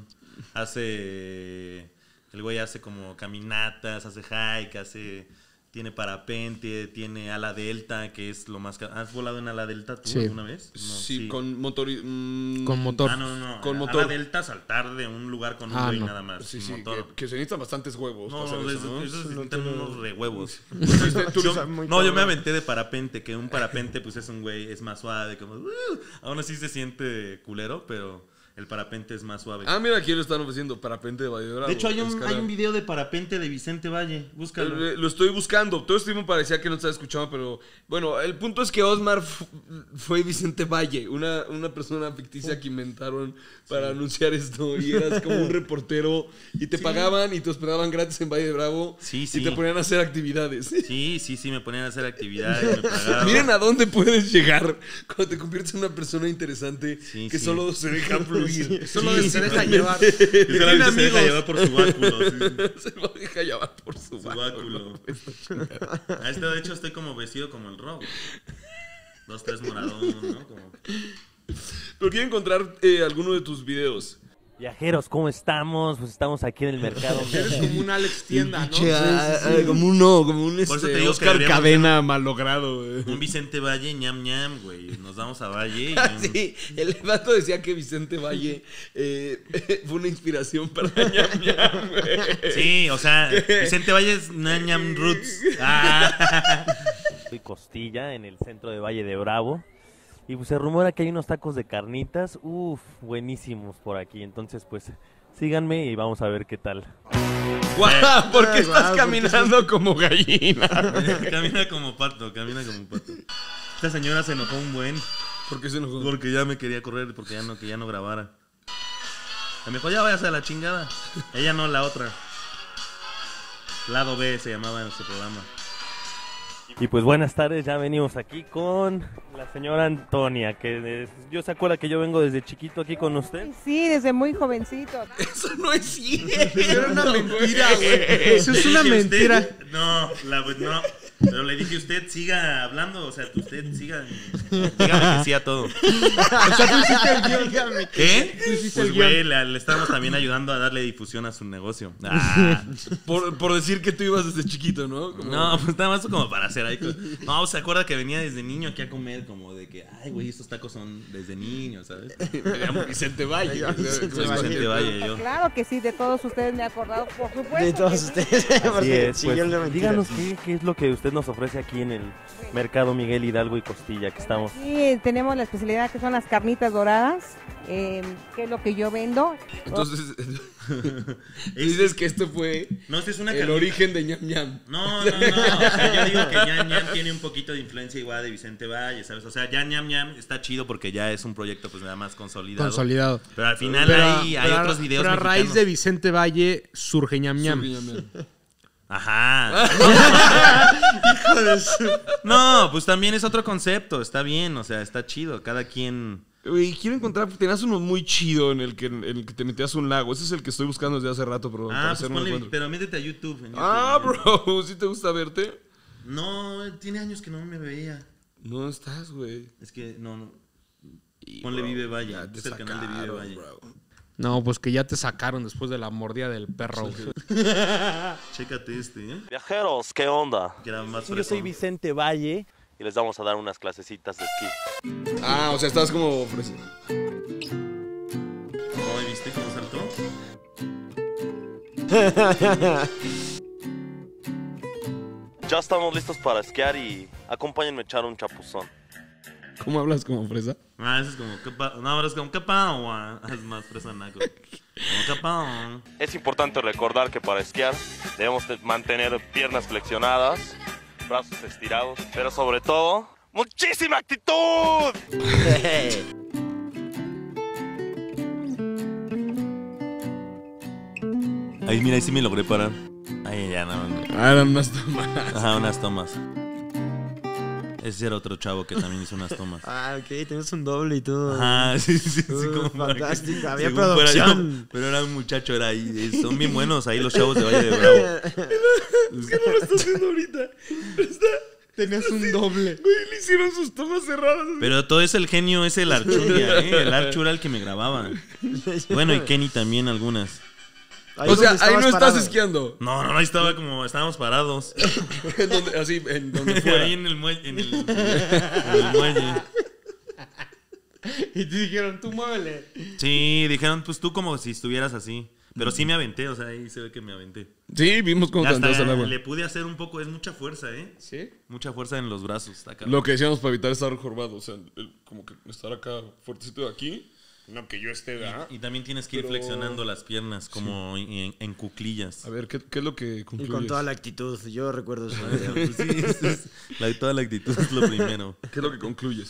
Speaker 2: Hace, el güey hace como caminatas, hace hike, hace, tiene parapente, tiene ala delta, que es lo más... ¿Has volado en ala delta tú
Speaker 3: sí.
Speaker 2: alguna vez? No,
Speaker 1: sí,
Speaker 2: sí,
Speaker 1: con motor... Mmm...
Speaker 3: Con motor.
Speaker 2: Ah, no, no, no.
Speaker 1: Con
Speaker 2: ala
Speaker 1: motor.
Speaker 2: delta, saltar de un lugar con un
Speaker 3: ah,
Speaker 2: güey
Speaker 3: no.
Speaker 2: nada más.
Speaker 1: Sí,
Speaker 2: sin
Speaker 1: sí,
Speaker 2: motor.
Speaker 1: que, que se necesitan bastantes huevos.
Speaker 2: No,
Speaker 1: para hacer
Speaker 2: no,
Speaker 1: eso, ¿no?
Speaker 2: esos
Speaker 4: No
Speaker 2: necesitan
Speaker 4: tengo-
Speaker 2: unos re huevos.
Speaker 1: Tú
Speaker 2: Yo-
Speaker 1: lo-
Speaker 4: muy
Speaker 2: no, yo me
Speaker 4: cabrón.
Speaker 2: aventé de parapente, que un parapente pues es un güey, es más suave, como... Uh, aún así se siente culero, pero el parapente es más suave.
Speaker 1: Ah, mira, aquí lo están ofreciendo, parapente de Valle de Bravo.
Speaker 2: De hecho, hay un,
Speaker 1: Escalar.
Speaker 2: hay un video de parapente de Vicente Valle. Búscalo.
Speaker 1: Eh, Lo estoy buscando. Todo este tiempo parecía que no estaba escuchando, pero bueno, el punto es que Osmar fu- fue Vicente Valle, una, una persona ficticia que inventaron para anunciar esto. Y eras como un reportero y te
Speaker 2: Sí.
Speaker 1: pagaban y te hospedaban gratis en Valle de Bravo.
Speaker 2: Sí, sí.
Speaker 1: Y te ponían a hacer actividades.
Speaker 2: Sí, sí, sí, me ponían a hacer actividades, me pagaban.
Speaker 1: Miren a dónde puedes llegar cuando te conviertes en una persona interesante
Speaker 2: Sí,
Speaker 1: que
Speaker 2: sí.
Speaker 1: solo se deja fluir.
Speaker 3: Solo
Speaker 2: Sí,
Speaker 3: se
Speaker 2: sí,
Speaker 3: deja
Speaker 2: sí.
Speaker 3: llevar.
Speaker 2: Y solamente
Speaker 3: Tiene
Speaker 2: se deja
Speaker 3: amigos.
Speaker 2: llevar por su báculo. Sí, sí.
Speaker 1: Se lo deja llevar por su,
Speaker 2: Su
Speaker 1: báculo.
Speaker 2: báculo. A este, de hecho, estoy como vestido como el robo. Dos, tres moradón, ¿no? Como...
Speaker 1: Pero quiero encontrar eh, alguno de tus videos.
Speaker 6: Viajeros, ¿cómo estamos? Pues estamos aquí en el mercado.
Speaker 3: Eres como un Alex Tienda, ¿no?
Speaker 1: Pinche, ah, ah, como un no, como un
Speaker 2: Por eso
Speaker 1: este,
Speaker 2: te digo que
Speaker 1: Oscar
Speaker 2: deberíamos
Speaker 1: Cadena malogrado. güey.
Speaker 2: Un Vicente Valle, ñam ñam, güey. Nos vamos a Valle y un...
Speaker 1: Sí, el vato decía que Vicente Valle eh, fue una inspiración para ñam ñam, güey.
Speaker 2: Sí, o sea, Vicente Valle es ñam ñam roots. Ah.
Speaker 6: Soy Costilla, en el centro de Valle de Bravo. Y pues se rumora que hay unos tacos de carnitas, uff, buenísimos por aquí. Entonces, pues, síganme y vamos a ver qué tal.
Speaker 1: Guau, ¿por qué
Speaker 4: Ay,
Speaker 1: estás
Speaker 4: guau,
Speaker 1: caminando como gallina?
Speaker 2: Camina como pato, camina como pato. Esta señora se enojó un buen
Speaker 1: ¿Por qué se enojó?
Speaker 2: porque ya me quería correr, porque ya no, que ya no grabara. Me dijo, ya váyase a la chingada. Ella no, la otra. Lado B se llamaba en su programa.
Speaker 6: Y pues buenas tardes, ya venimos aquí con la señora Antonia, que es- yo se acuerda que yo vengo desde chiquito aquí con usted.
Speaker 7: Sí, desde muy jovencito.
Speaker 1: Eso no es cierto.
Speaker 3: Era una mentira, güey. Eso es una
Speaker 2: Dije,
Speaker 3: mentira.
Speaker 2: usted- no, la, no. Pero le dije, usted siga hablando, o sea, que usted siga. Dígame que sí a todo.
Speaker 3: O sea, tú hiciste el guión. Dígame que
Speaker 2: ¿Qué?
Speaker 3: Tú hiciste
Speaker 2: Pues,
Speaker 3: el guión.
Speaker 2: güey, le, le estamos también ayudando a darle difusión a su negocio. Ah.
Speaker 1: Por, por decir que tú ibas desde chiquito, ¿no? Como-
Speaker 2: No, pues nada más como para hacer ahí. co- No, se acuerda que venía desde niño aquí a comer, como de que, ay, güey, estos tacos son desde niño, ¿sabes?
Speaker 1: Me llamo Vicente Valle.
Speaker 2: Soy Vicente Valle, yo.
Speaker 7: Claro que sí, de todos ustedes me he acordado, por supuesto.
Speaker 4: De todos
Speaker 7: que sí.
Speaker 4: ustedes.
Speaker 6: Así
Speaker 4: Porque
Speaker 6: es,
Speaker 4: siguió
Speaker 6: pues,
Speaker 4: la mentira.
Speaker 6: díganos qué, qué es lo que usted nos ofrece aquí en el mercado Miguel Hidalgo y Costilla, que estamos.
Speaker 7: Sí, tenemos la especialidad que son las carnitas doradas, eh, que es lo que yo vendo.
Speaker 1: Entonces, dices que esto fue
Speaker 2: No, esta es una
Speaker 1: el
Speaker 2: carnita.
Speaker 1: origen de ñam ñam.
Speaker 2: No, no, no. O sea, yo digo que Ñam Ñam tiene un poquito de influencia igual de Vicente Valle, ¿sabes? O sea, ya Ñam Ñam está chido porque ya es un proyecto pues nada más consolidado.
Speaker 3: Consolidado.
Speaker 2: Pero al final
Speaker 3: Pero-
Speaker 2: hay, hay
Speaker 3: pero a-
Speaker 2: otros videos
Speaker 3: Pero a raíz
Speaker 2: mexicanos.
Speaker 3: de Vicente Valle surge ñam ñam.
Speaker 1: Surge ñam ñam.
Speaker 2: Ajá. No, pues también es otro concepto, está bien, o sea, está chido, cada quien...
Speaker 1: Güey, quiero encontrar, tenías uno muy chido en el que en el que te metías a un lago. Ese es el que estoy buscando desde hace rato, pero
Speaker 2: Ah, pues
Speaker 1: no lo
Speaker 2: ponle,
Speaker 1: encuentro.
Speaker 2: pero métete a YouTube. en YouTube,
Speaker 1: Ah,
Speaker 2: ¿no?
Speaker 1: bro, ¿sí te gusta verte?
Speaker 2: No, tiene años que no me veía.
Speaker 1: No estás, güey.
Speaker 2: Es que, no, no. Ponle
Speaker 1: bro,
Speaker 2: Vive Valle.
Speaker 1: ya te
Speaker 2: Es el canal de Vive
Speaker 1: sacaron,
Speaker 2: Valle.
Speaker 1: bro.
Speaker 3: No, pues que ya te sacaron después de la mordida del perro.
Speaker 2: Chécate este, ¿eh?
Speaker 6: Viajeros, ¿qué onda?
Speaker 2: Que era más
Speaker 6: Yo soy
Speaker 2: fresón.
Speaker 6: Vicente Valle y les vamos a dar unas clasecitas de esquí.
Speaker 1: Ah, o sea, estás como ofreciendo.
Speaker 2: ¿Cómo viste cómo saltó?
Speaker 6: Ya estamos listos para esquiar y acompáñenme a echar un chapuzón.
Speaker 1: ¿Cómo hablas como fresa?
Speaker 2: Ah, eso es como, ¿qué pa? No, ahora es como, ¿qué pa? Es más fresanaco. Como, ¿qué pa?
Speaker 6: Es importante recordar que para esquiar debemos de mantener piernas flexionadas, brazos estirados, pero sobre todo, ¡muchísima actitud!
Speaker 2: Ahí, mira, ahí sí me logré parar. Ahí ya, no. no.
Speaker 1: Ah, eran unas tomas.
Speaker 2: Ajá, unas tomas. Ese era otro chavo que también hizo unas tomas.
Speaker 4: Ah, ok, tenés un doble y todo.
Speaker 2: Ajá, sí, sí, sí.
Speaker 4: Uh,
Speaker 2: como para que-
Speaker 4: fantástico, había
Speaker 2: según fuera
Speaker 4: producción.
Speaker 2: yo, pero era un muchacho, era ahí. eh, Son bien buenos ahí los chavos de Valle de Bravo.
Speaker 1: Es que no lo estás haciendo ahorita. Está...
Speaker 3: Tenías un doble.
Speaker 1: Güey, le hicieron sus tomas cerradas.
Speaker 2: Pero todo es el genio, es el Archuria, ¿eh? El Archu era el que me grababa. Bueno, y Kenny también algunas.
Speaker 4: Ahí
Speaker 1: O sea,
Speaker 4: donde
Speaker 1: ahí no
Speaker 4: estabas
Speaker 1: estás
Speaker 4: parado.
Speaker 1: esquiando.
Speaker 2: No, no, ahí estaba como, estábamos parados.
Speaker 1: En donde- así, en donde fuera.
Speaker 2: Ahí en el muelle. En el, en el muelle.
Speaker 3: Y te dijeron, tú muévele.
Speaker 2: Sí, dijeron, pues tú como si estuvieras así. Pero sí me aventé, o sea, ahí se ve que me aventé.
Speaker 1: Sí, vimos cómo te
Speaker 2: Hasta
Speaker 1: aventaste al agua.
Speaker 2: le pude hacer un poco, es mucha fuerza, ¿eh?
Speaker 3: ¿Sí?
Speaker 2: Mucha fuerza en los brazos. Está cabrón.
Speaker 1: Lo que decíamos para evitar estar jorobado. O sea, el- como que estar acá fuertecito de aquí. No que yo esté, ¿verdad?
Speaker 2: Y también tienes que ir
Speaker 1: Pero-
Speaker 2: flexionando las piernas como en, en cuclillas.
Speaker 1: A ver, ¿qué, qué es lo que
Speaker 4: Y
Speaker 1: concluyes?
Speaker 4: con toda la actitud, yo recuerdo ese video.
Speaker 2: Pues sí, es- es- la, toda la actitud es lo primero.
Speaker 1: ¿Qué es lo que concluyes?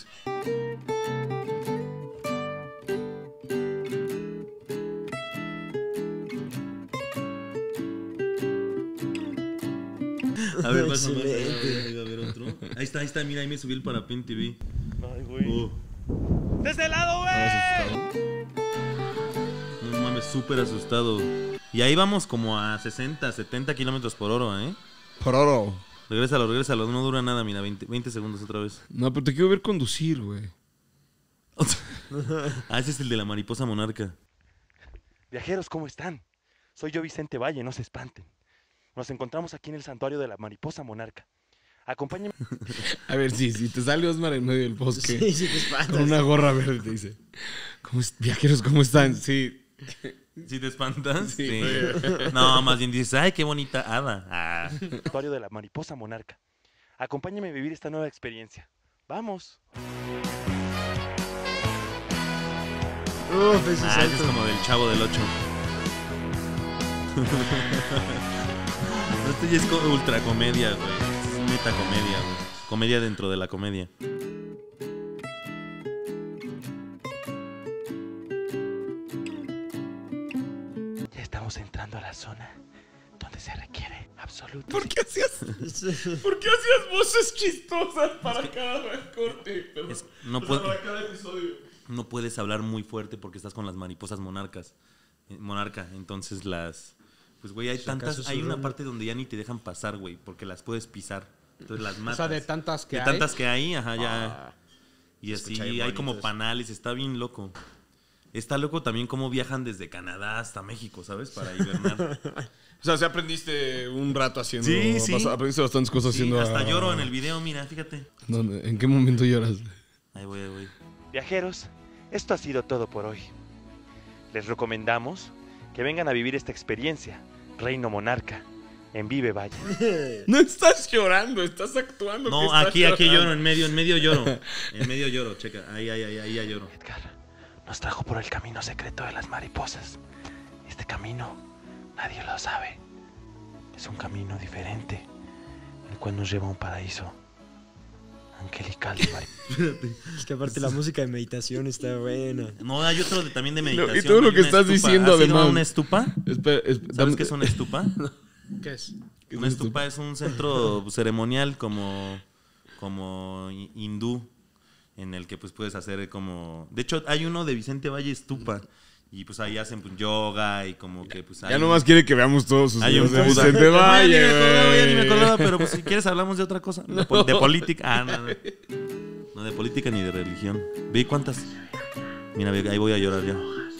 Speaker 2: A ver, pasa más.
Speaker 4: Excelente.
Speaker 2: A ver, a ver, otro. Ahí está, ahí está, mira, ahí me subí el parapente y vi.
Speaker 6: Ay, güey.
Speaker 2: Oh,
Speaker 6: ¡Desde el lado, güey!
Speaker 2: no mames, súper asustado. Y ahí vamos como a sesenta, setenta kilómetros por hora, ¿eh?
Speaker 1: Jororo.
Speaker 2: Regrésalo, regrésalo, no dura nada, mira, veinte, veinte segundos otra vez.
Speaker 1: No, pero te quiero ver conducir, güey.
Speaker 2: Ah, ese es el de la mariposa monarca.
Speaker 6: Viajeros, ¿cómo están? Soy yo, Vicente Valle, no se espanten. Nos encontramos aquí en el santuario de la mariposa monarca. Acompáñenme.
Speaker 1: A ver, sí, si te sale Osmar en medio del bosque
Speaker 4: Sí, sí te espantas.
Speaker 1: con una gorra verde, te dice: ¿Cómo es- viajeros, ¿cómo están? Sí.
Speaker 2: ¿Sí te espantas?
Speaker 1: Sí.
Speaker 2: No, más bien dices, ay, qué bonita hada. Ah.
Speaker 6: Santuario de la mariposa monarca. Acompáñenme a vivir esta nueva experiencia. ¡Vamos!
Speaker 4: Uf, ese
Speaker 2: Ah, ese es
Speaker 4: salto.
Speaker 2: como del Chavo del ocho. Este ya es co- ultra comedia, güey. Es meta comedia, güey. Comedia dentro de la comedia.
Speaker 6: Ya estamos entrando a la zona donde se requiere absoluto.
Speaker 1: ¿Por qué hacías, ¿por qué hacías voces chistosas para cada corte? Perdón.
Speaker 2: Es- no
Speaker 1: O sea,
Speaker 2: puedo-
Speaker 1: para cada episodio.
Speaker 2: No puedes hablar muy fuerte porque estás con las mariposas monarcas. eh, Monarca, entonces las... Pues, güey, hay tantas... Hay una parte donde ya ni te dejan pasar, güey, porque las puedes pisar. Entonces las
Speaker 3: O
Speaker 2: matas.
Speaker 3: sea, de tantas que
Speaker 2: De
Speaker 3: hay.
Speaker 2: tantas que hay, ajá, ya...
Speaker 4: Ah,
Speaker 2: Y
Speaker 4: escucha
Speaker 2: así
Speaker 4: bien
Speaker 2: hay como
Speaker 4: bonito eso.
Speaker 2: panales, está bien loco. Está loco también cómo viajan desde Canadá hasta México, ¿sabes? Para hibernar.
Speaker 1: O sea, si aprendiste un rato haciendo.
Speaker 2: Sí, sí.
Speaker 1: bas- Aprendiste bastantes cosas
Speaker 2: Sí,
Speaker 1: haciendo.
Speaker 2: hasta
Speaker 1: a-
Speaker 2: lloro en el video, mira, fíjate.
Speaker 1: ¿Dónde? ¿En qué momento lloras?
Speaker 2: Ahí voy, ahí voy.
Speaker 6: Viajeros, esto ha sido todo por hoy. Les recomendamos que vengan a vivir esta experiencia, Reino Monarca, en Vive Valle.
Speaker 1: No estás llorando, estás actuando. que
Speaker 2: No,
Speaker 1: estás
Speaker 2: aquí, aquí
Speaker 1: llorando.
Speaker 2: lloro, en medio, en medio lloro. En medio lloro, checa. Ahí, ahí, ahí, ahí ya lloro.
Speaker 6: Edgar nos trajo por el camino secreto de las mariposas. Este camino nadie lo sabe. Es un camino diferente, el cual nos lleva a un paraíso angelical de mariposas.
Speaker 4: Es que aparte la música de meditación está buena.
Speaker 2: No, hay otro de- también de
Speaker 1: Y
Speaker 2: meditación.
Speaker 1: todo lo
Speaker 2: hay
Speaker 1: que
Speaker 2: una
Speaker 1: estás
Speaker 2: estupa.
Speaker 1: diciendo,
Speaker 2: ¿Has ido a
Speaker 1: además.
Speaker 2: una estupa?
Speaker 1: Espera, es-
Speaker 2: ¿Sabes
Speaker 1: dame-
Speaker 2: qué es una estupa?
Speaker 3: ¿Qué es?
Speaker 1: ¿Qué es
Speaker 2: Una estupa es un centro ceremonial como, como hi- hindú, en el que pues puedes hacer como... De hecho, hay uno de Vicente Valle Estupa, y pues ahí hacen pues, yoga y como que pues...
Speaker 1: Ya
Speaker 2: hay-
Speaker 1: nomás quiere que veamos todos sus
Speaker 2: hay un
Speaker 1: videos de
Speaker 2: Buda.
Speaker 1: Vicente
Speaker 2: Ya
Speaker 1: Valle,
Speaker 2: ni me acordaba, ya ni me
Speaker 1: güey.
Speaker 2: acordaba, pero pues si quieres hablamos de otra cosa, de, pol- de política. Ah, no, no. No de política ni de religión. Ve cuántas. Mira, ve, ahí voy a llorar ya.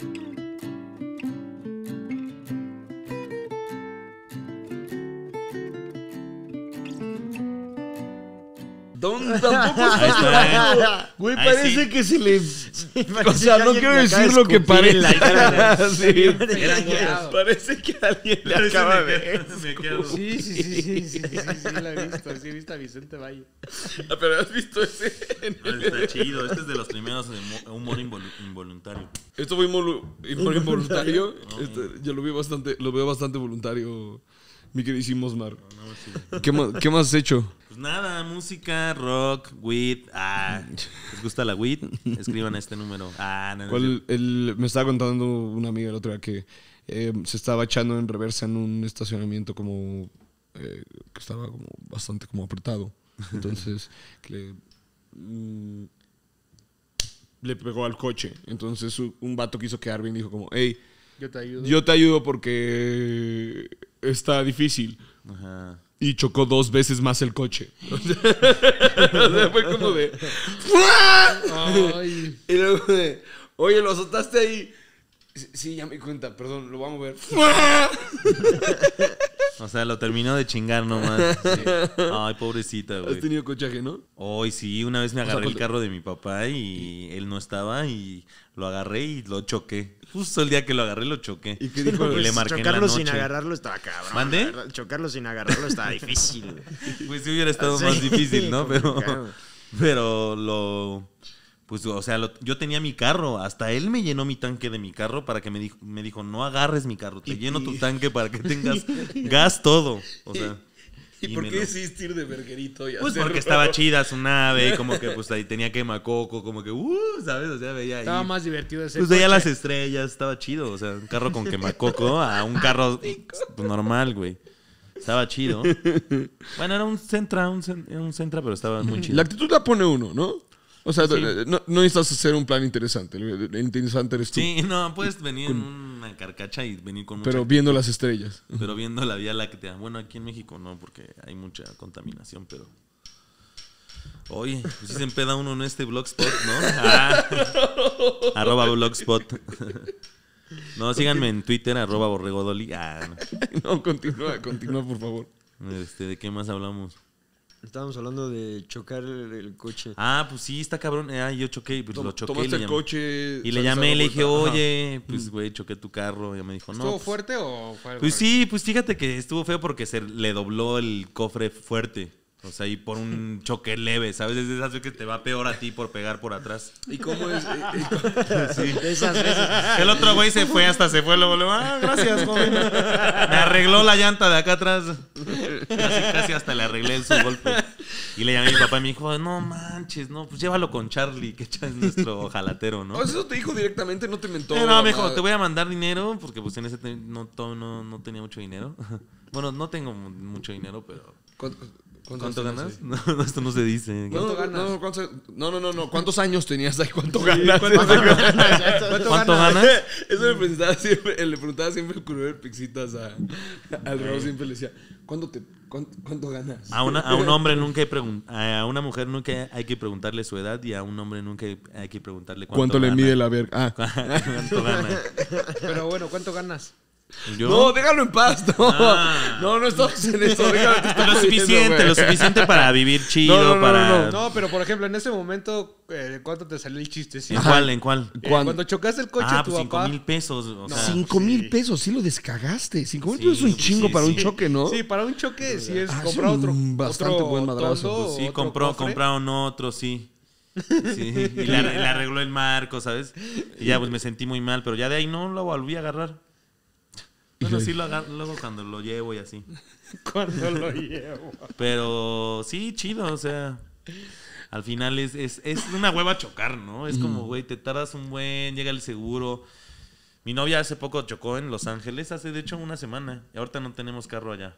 Speaker 1: ¿Dónde? Tampoco es
Speaker 2: Ahí está, ¿eh?
Speaker 1: Güey,
Speaker 2: Ahí
Speaker 1: parece
Speaker 2: sí.
Speaker 1: que se le...
Speaker 4: Sí,
Speaker 1: O
Speaker 4: parece
Speaker 1: sea,
Speaker 4: que
Speaker 1: no
Speaker 4: alguien
Speaker 1: quiero
Speaker 4: le
Speaker 1: decir
Speaker 4: acaba de
Speaker 1: lo que
Speaker 4: escupir en la cara.
Speaker 1: parece. Sí.
Speaker 3: Era
Speaker 1: Parece que alguien le acaba de...
Speaker 2: Me quedo.
Speaker 3: Sí, sí, sí, sí, sí, sí, sí, sí, la he visto, sí he visto a Vicente Valle.
Speaker 1: Ah, pero ¿has visto ese?
Speaker 2: No, está chido. Este es de los primeros de mo- humor involu- involuntario.
Speaker 1: Esto fue involu- invol- involuntario.
Speaker 2: No,
Speaker 1: Este, yo lo veo bastante, lo veo bastante voluntario, mi queridísimo Osmar.
Speaker 2: No, sí.
Speaker 1: ¿Qué más, ¿Qué más has hecho?
Speaker 2: Pues nada, música, rock, weed. Ah, ¿les gusta la weed? Escriban este número. Ah, no, no,
Speaker 1: ¿Cuál- el- me estaba contando una amiga la otra día que eh, se estaba echando en reversa en un estacionamiento como eh, que estaba como bastante como apretado. Entonces que le, mm, le pegó al coche. Entonces u- un vato quiso quedar bien y dijo como, hey,
Speaker 3: Yo te ayudo.
Speaker 1: yo te ayudo porque está difícil.
Speaker 2: Ajá.
Speaker 1: Y chocó dos veces más el coche. O sea, fue como de... ¡Fua!
Speaker 3: Ay.
Speaker 1: Y luego de... Oye, lo azotaste ahí. Sí, ya me di cuenta. Perdón, lo vamos a mover.
Speaker 2: O sea, lo terminó de chingar nomás. Sí. Ay, pobrecita,
Speaker 1: Has
Speaker 2: güey.
Speaker 1: tenido cochaje, ¿no?
Speaker 2: Hoy sí, una vez me
Speaker 1: O sea,
Speaker 2: agarré el
Speaker 1: ¿cuánto?
Speaker 2: carro de mi papá y él no estaba y lo agarré y lo choqué. Justo el día que lo agarré lo choqué.
Speaker 1: ¿Y qué dijo?
Speaker 2: Y le
Speaker 4: Pues,
Speaker 2: marqué en la
Speaker 4: chocarlo
Speaker 2: noche.
Speaker 4: sin agarrarlo estaba cabrón.
Speaker 2: ¿Mande?
Speaker 4: la verdad. Chocarlo sin agarrarlo estaba difícil.
Speaker 2: Pues sí hubiera estado
Speaker 4: Sí,
Speaker 2: más difícil, ¿no? Pero,
Speaker 4: complicado.
Speaker 2: pero lo... Pues, o sea, lo- yo tenía mi carro. Hasta él me llenó mi tanque de mi carro para que me dijo, me dijo no agarres mi carro. Te
Speaker 1: Y-
Speaker 2: lleno
Speaker 1: y-
Speaker 2: tu tanque para que tengas gas todo. O sea...
Speaker 1: ¿Y,
Speaker 2: y
Speaker 1: por
Speaker 2: me
Speaker 1: qué
Speaker 2: lo-
Speaker 1: decidiste ir de verguerito? Y
Speaker 2: Pues
Speaker 1: hacerlo?
Speaker 2: porque estaba chida su nave, como que pues ahí tenía quemacoco, como que, uh, ¿sabes? O sea, veía ahí.
Speaker 3: Estaba más divertido ese
Speaker 2: Pues veía
Speaker 3: coche.
Speaker 2: las estrellas, estaba chido. O sea, un carro con quemacoco a un carro pues, normal, güey. Estaba chido. Bueno, era un Sentra, un, cen- era un Sentra, pero estaba muy chido.
Speaker 1: La actitud la pone uno, ¿no? O sea, no, no necesitas hacer un plan interesante. El interesante eres tú.
Speaker 2: Sí, no, puedes venir en una carcacha y venir con mucha...
Speaker 1: Pero viendo las estrellas.
Speaker 2: pero viendo la Vía Láctea. Bueno, aquí en México no, porque hay mucha contaminación, pero... Oye, pues si se empeda uno en este Blogspot, ¿no? Ah. Arroba Blogspot. No, síganme en Twitter, arroba borregodoli. Ah, no.
Speaker 1: No, continúa, continúa, por favor.
Speaker 2: Este, ¿de qué más hablamos?
Speaker 4: Estábamos hablando de chocar el, el coche.
Speaker 2: Ah, pues sí, está cabrón. Ah, yo choqué, pues
Speaker 1: Tom-
Speaker 2: lo choqué. y
Speaker 1: Tomaste
Speaker 2: le
Speaker 1: el
Speaker 2: llamé,
Speaker 1: coche.
Speaker 2: y le
Speaker 1: saliste a
Speaker 2: llamé
Speaker 1: la
Speaker 2: y le dije,
Speaker 1: vuelta. Ajá.
Speaker 2: oye, pues güey, choqué tu carro. Y ya me dijo, no.
Speaker 3: ¿Estuvo
Speaker 2: pues,
Speaker 3: fuerte o fue algo
Speaker 2: Pues
Speaker 3: leve?
Speaker 2: sí, pues fíjate que estuvo feo porque se le dobló el cofre fuerte. O sea, y por un choque leve, ¿sabes? Es de esas veces que te va peor a ti por pegar por atrás.
Speaker 1: ¿Y cómo es? Eh, eh,
Speaker 2: Sí.
Speaker 4: De esas veces.
Speaker 2: El otro güey se fue, hasta se fue, luego le ah, gracias, joven. Me arregló la llanta de acá atrás. Casi, casi hasta le arreglé su golpe. Y le llamé a mi papá y me dijo, no manches, no, pues llévalo con Charlie, que es nuestro jalatero, ¿no?
Speaker 1: O sea, eso te dijo directamente, no te mentó.
Speaker 2: Eh, no, me dijo,
Speaker 1: nada.
Speaker 2: te voy a mandar dinero, porque pues en ese tiempo no, to- no, no tenía mucho dinero. Bueno, no tengo mu- mucho dinero, pero...
Speaker 1: ¿Cuánto,
Speaker 2: ¿Cuánto
Speaker 1: años
Speaker 2: ganas?
Speaker 1: tenías
Speaker 2: No, no, esto no se dice.
Speaker 1: ahí?
Speaker 3: ¿Cuánto
Speaker 1: No,
Speaker 3: ganas?
Speaker 1: No, ¿cuántos- no, no, no, no. ¿Cuántos años tenías ahí? ¿Cuánto ganas?
Speaker 2: ¿Cuánto ganas?
Speaker 1: Eso me preguntaba siempre, le preguntaba siempre el curioso del Pixitas a, al Raúl, siempre le decía, ¿cuánto, te, cuánto, cuánto ganas?
Speaker 2: A, una, a un hombre nunca hay pregun- a una mujer nunca hay que preguntarle su edad y a un hombre nunca hay, hay que preguntarle cuánto,
Speaker 1: ¿Cuánto le
Speaker 2: gana.
Speaker 1: mide la verga? Ah.
Speaker 2: ¿Cuánto gana?
Speaker 3: Pero bueno, ¿cuánto ganas?
Speaker 2: ¿Yo?
Speaker 1: No, déjalo en paz. No,
Speaker 2: Ah.
Speaker 1: no, no estamos en eso. Déjalo, te está
Speaker 2: lo
Speaker 1: jodiendo,
Speaker 2: suficiente,
Speaker 1: güey.
Speaker 2: lo suficiente para vivir chido,
Speaker 1: No, no, no,
Speaker 2: para...
Speaker 3: No, pero por ejemplo, en ese momento, eh, ¿cuánto te salió el chiste? Sí.
Speaker 2: ¿En cuál? ¿En cuál?
Speaker 3: Eh,
Speaker 1: ¿Cuándo?
Speaker 3: Cuando chocaste el coche,
Speaker 2: Ah,
Speaker 3: tu
Speaker 2: pues cinco
Speaker 3: papá...
Speaker 2: mil pesos. O sea,
Speaker 1: Cinco mil pesos, sí lo descagaste. Cinco mil
Speaker 2: Sí,
Speaker 1: pesos es un
Speaker 2: pues
Speaker 1: chingo
Speaker 2: sí,
Speaker 1: para un
Speaker 2: sí.
Speaker 1: choque, ¿no?
Speaker 3: Sí, para un choque sí es
Speaker 1: Ah,
Speaker 3: comprar
Speaker 1: sí,
Speaker 3: otro,
Speaker 1: un bastante
Speaker 3: otro
Speaker 1: buen madrazo,
Speaker 3: toldo,
Speaker 1: pues.
Speaker 2: sí,
Speaker 3: otro
Speaker 2: compró,
Speaker 3: cofre.
Speaker 2: compraron otro, sí. Sí, y le, arre- le arregló el marco, ¿sabes? Y ya pues me sentí muy mal, pero ya de ahí no lo volví a agarrar. Bueno, sí lo agarro luego cuando lo llevo y así.
Speaker 3: Cuando lo llevo.
Speaker 2: Pero sí, chido, o sea. Al final es, es, es una hueva chocar, ¿no? Es como, güey, te tardas un buen, llega el seguro. Mi novia hace poco chocó en Los Ángeles, hace de hecho una semana. Y ahorita no tenemos carro allá.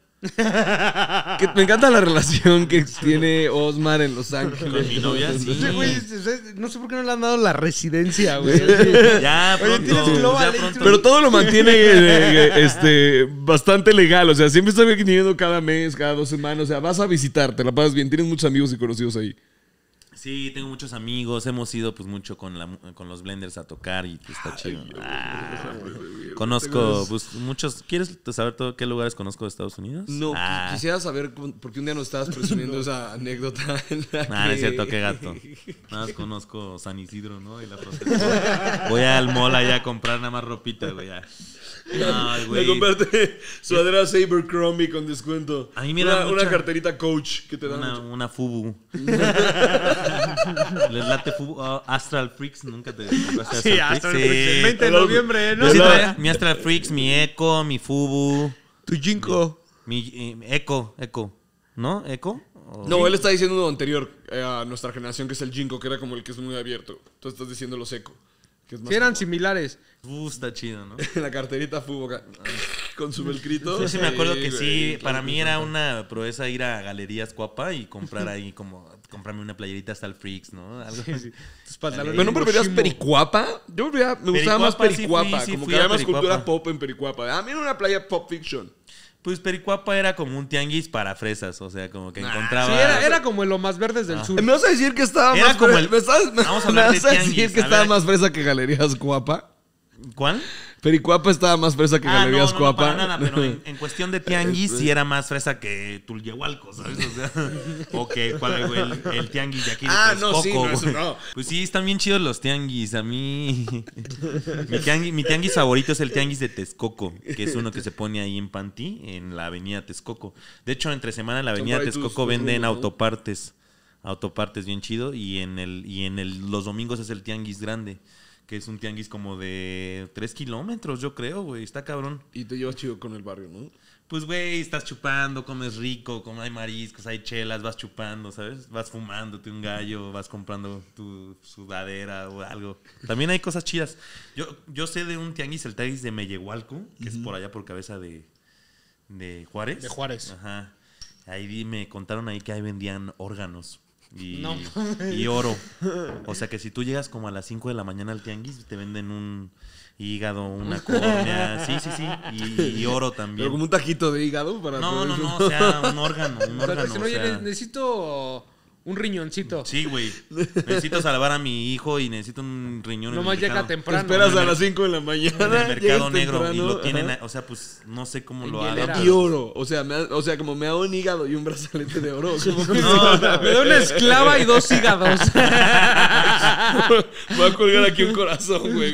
Speaker 1: Que me encanta la relación que tiene Osmar en Los Ángeles.
Speaker 2: Con mi novia, sí.
Speaker 3: Ese güey, ese- no sé por qué no le han dado la residencia, güey.
Speaker 2: Ya
Speaker 3: Oye,
Speaker 2: pronto,
Speaker 3: tienes
Speaker 2: ya
Speaker 3: Global
Speaker 2: pronto.
Speaker 1: Pero todo lo mantiene eh, eh, este, bastante legal. O sea, siempre está viniendo cada mes, cada dos semanas. O sea, vas a visitar, te la pasas bien. Tienes muchos amigos y conocidos ahí.
Speaker 2: Sí, tengo muchos amigos. Hemos ido pues mucho con, la, con los blenders a tocar y pues, está chido. Ah, conozco pues, muchos. ¿Quieres saber todo qué lugares conozco de Estados Unidos?
Speaker 1: No,
Speaker 2: ah.
Speaker 1: quisiera saber por qué un día nos estabas presumiendo no. esa anécdota. En la
Speaker 2: ah,
Speaker 1: que...
Speaker 2: no es cierto, qué gato. Nada más conozco San Isidro, ¿no? Y la protesta. Voy al mall allá a comprar nada más ropita, güey. Ya. Ay, güey.
Speaker 1: Me compraste sudadera Abercrombie con descuento.
Speaker 2: A mí me da
Speaker 1: una,
Speaker 2: mucha...
Speaker 1: una carterita Coach que te da
Speaker 2: una,
Speaker 1: mucho.
Speaker 2: una Fubu. Les late Fubu. Oh, Astral Freaks, nunca te compraste
Speaker 3: Sí, Astral Freaks. Sí. El veinte de noviembre, ¿no?
Speaker 2: Yo sí traía mi Astral Freaks, mi Echo, mi Fubu.
Speaker 4: Tu Jinko.
Speaker 2: Mi, mi, mi Echo, Echo. ¿No? ¿Echo?
Speaker 1: ¿O? No, él está diciendo uno anterior eh, a nuestra generación, que es el Jinko, que era como el que es muy abierto. Tú estás diciendo los Echo. Que es más
Speaker 3: sí, eran
Speaker 1: como...
Speaker 3: similares.
Speaker 2: Uh, está chido, ¿no?
Speaker 1: La carterita Fubu con su velcrito.
Speaker 2: Yo sí me acuerdo que sí, para mí era una proeza ir a Galerías Cuapa y comprar ahí como, comprarme una playerita hasta el Freaks, ¿no? Algo
Speaker 3: sí, sí.
Speaker 1: Tus pantalones. ¿Pero no preferías Pericuapa? Yo prefería, me gustaba más Pericuapa, sí fui, sí como que había más cultura pop en Pericuapa. A mí era una playa Pop Fiction.
Speaker 2: Pues Pericuapa era como un tianguis para fresas, o sea, como que encontraba...
Speaker 3: Sí, era, era como en lo más verdes del ah. sur.
Speaker 1: ¿Me vas a decir que estaba
Speaker 2: era
Speaker 1: más
Speaker 2: como
Speaker 1: fresa?
Speaker 2: El...
Speaker 1: ¿Me, estás, me,
Speaker 2: Vamos a hablar
Speaker 1: ¿me vas
Speaker 2: de
Speaker 1: a
Speaker 2: tianguis.
Speaker 1: decir que
Speaker 2: a
Speaker 1: estaba
Speaker 2: ver.
Speaker 1: más fresa que Galerías Cuapa?
Speaker 2: ¿Cuál?
Speaker 1: Pericuapa estaba más fresa que
Speaker 2: ah,
Speaker 1: Galerías
Speaker 2: no, no,
Speaker 1: Cuapa.
Speaker 2: No, para nada, pero en, en cuestión de tianguis sí era más fresa que Tulyehualco, ¿sabes? O sea, o que ¿cuál, el, el tianguis de aquí de
Speaker 1: ah,
Speaker 2: Texcoco,
Speaker 1: no, sí, no, eso no.
Speaker 2: Pues sí, están bien chidos los tianguis. A mí mi tianguis, mi tianguis favorito es el tianguis de Texcoco, que es uno que se pone ahí en Pantí, en la avenida Texcoco. De hecho, entre semana en la avenida Texcoco venden rumbo, autopartes, ¿no? autopartes bien chido, y en el y en el los domingos es el tianguis grande, que es un tianguis como de tres kilómetros, yo creo, güey. Está cabrón.
Speaker 1: Y te llevas chido con el barrio, ¿no?
Speaker 2: Pues, güey, estás chupando, comes rico, como hay mariscos, hay chelas, vas chupando, ¿sabes? Vas fumándote un gallo, vas comprando tu sudadera o algo. También hay cosas chidas. Yo, yo sé de un tianguis, el tianguis de Mellehualco, que uh-huh. es por allá por cabeza de, de Juárez.
Speaker 3: De Juárez.
Speaker 2: Ajá. Ahí me contaron ahí que ahí vendían órganos. Y,
Speaker 3: no.
Speaker 2: y oro. O sea que si tú llegas como a las cinco de la mañana al tianguis, te venden un hígado, una córnea, sí, sí, sí, y, y oro también.
Speaker 1: Pero como un tajito de hígado para
Speaker 2: No, no, no, o sea, un órgano, un órgano.
Speaker 3: O sea, oye, o sea, necesito un riñoncito.
Speaker 2: Sí, güey. Necesito salvar a mi hijo y necesito un riñón.
Speaker 3: Nomás llega temprano.
Speaker 1: Te esperas a las cinco de la mañana.
Speaker 2: En el mercado negro temprano, y lo tienen, ajá. o sea, pues no sé cómo lo hagan.
Speaker 1: Y oro, o sea, me ha, o sea, como me da un hígado y un brazalete de oro.
Speaker 3: No, no, me da una esclava y dos hígados.
Speaker 1: Voy a colgar aquí un corazón, güey.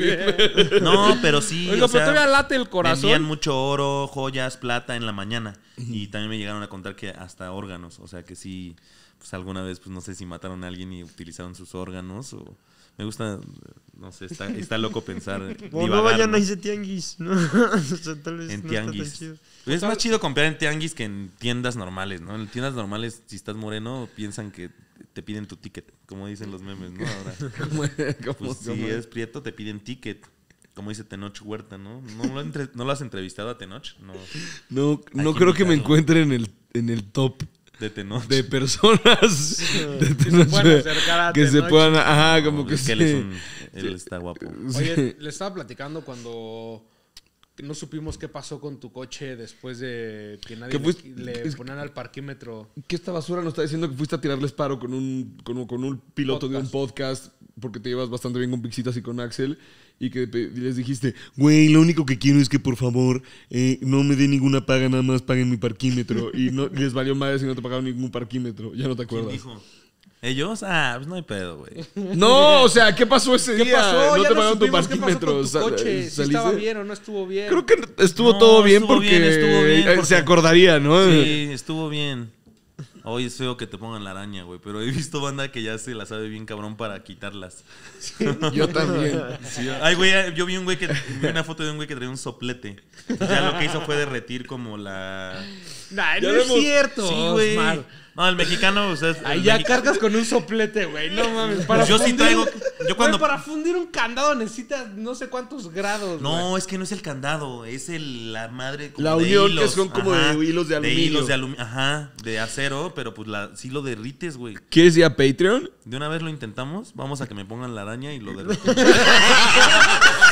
Speaker 2: No, pero sí.
Speaker 3: Oiga,
Speaker 2: o sea,
Speaker 3: pero todavía late el corazón.
Speaker 2: Vendían mucho oro, joyas, plata en la mañana. Y también me llegaron a contar que hasta órganos, o sea, que sí. Pues alguna vez, pues no sé si mataron a alguien y utilizaron sus órganos o... Me gusta, no sé, está, está loco pensar.
Speaker 4: O no vayan a ese tianguis, ¿no? O sea, tal vez
Speaker 2: en
Speaker 4: no
Speaker 2: tianguis.
Speaker 4: Está tan chido.
Speaker 2: Es más chido comprar en tianguis que en tiendas normales, ¿no? En tiendas normales, si estás moreno, piensan que te piden tu ticket, como dicen los memes, ¿no? Ahora, pues, si eres prieto, te piden ticket. Como dice Tenoch Huerta, ¿no? ¿No lo, entre, ¿no lo has entrevistado a Tenoch? No,
Speaker 1: no, no creo que me encuentre en el, en el top
Speaker 2: de Tenoch.
Speaker 1: De personas de
Speaker 3: que se puedan acercar a
Speaker 1: que
Speaker 3: Tenoch.
Speaker 1: se puedan, ajá, como
Speaker 2: no,
Speaker 1: que
Speaker 2: es
Speaker 1: sí.
Speaker 2: que él, es un, él está guapo.
Speaker 3: Oye, le estaba platicando cuando no supimos qué pasó con tu coche después de que nadie
Speaker 1: fuiste,
Speaker 3: le, le ponían al parquímetro.
Speaker 1: Que esta basura nos está diciendo que fuiste a tirarles paro con un, con, con un piloto podcast. de un podcast porque te llevas bastante bien con Pixitas y con Axel. Y que les dijiste, güey, lo único que quiero es que por favor eh, no me den ninguna paga, nada más paguen mi parquímetro. Y no les valió madre si no te pagaron ningún parquímetro. Ya no te acuerdas.
Speaker 2: ¿Quién dijo? ¿Ellos? Ah, pues no hay pedo, güey.
Speaker 1: No, o sea, ¿qué pasó ese
Speaker 3: ¿Qué
Speaker 1: día?
Speaker 3: pasó?
Speaker 1: No
Speaker 3: Ya
Speaker 1: te
Speaker 3: no
Speaker 1: pagaron tu
Speaker 3: supimos
Speaker 1: parquímetro.
Speaker 3: ¿Qué pasó con tu coche? ¿Si estaba bien o no estuvo bien?
Speaker 1: Creo que estuvo
Speaker 2: no,
Speaker 1: todo bien
Speaker 2: estuvo
Speaker 1: porque
Speaker 2: bien, estuvo bien porque
Speaker 1: se acordaría, ¿no?
Speaker 2: Sí, estuvo bien. Hoy es feo que te pongan la araña, güey, pero he visto banda que ya se la sabe bien cabrón para quitarlas.
Speaker 1: Sí, yo también.
Speaker 2: Sí. Ay, güey, yo vi un güey que vi una foto de un güey que traía un soplete. Ya lo que hizo fue derretir como la...
Speaker 3: Nah, no es cierto.
Speaker 2: Sí, güey. No, el mexicano, o sea,
Speaker 3: ahí ya
Speaker 2: mexicano...
Speaker 3: cargas con un soplete, güey. No mames. Para
Speaker 2: pues yo
Speaker 3: fundir,
Speaker 2: sí traigo. Yo cuando.
Speaker 3: Güey, para fundir un candado necesitas no sé cuántos grados.
Speaker 2: No,
Speaker 3: güey.
Speaker 2: es que no es el candado, es el, la madre. Como
Speaker 1: la
Speaker 2: de
Speaker 1: unión
Speaker 2: hilos.
Speaker 1: que son como ajá, de hilos de aluminio.
Speaker 2: De hilos de aluminio. Ajá, de acero, pero pues la, sí lo derrites, güey.
Speaker 1: ¿Quieres ir a Patreon?
Speaker 2: De una vez lo intentamos. Vamos a que me pongan la araña y lo derrites.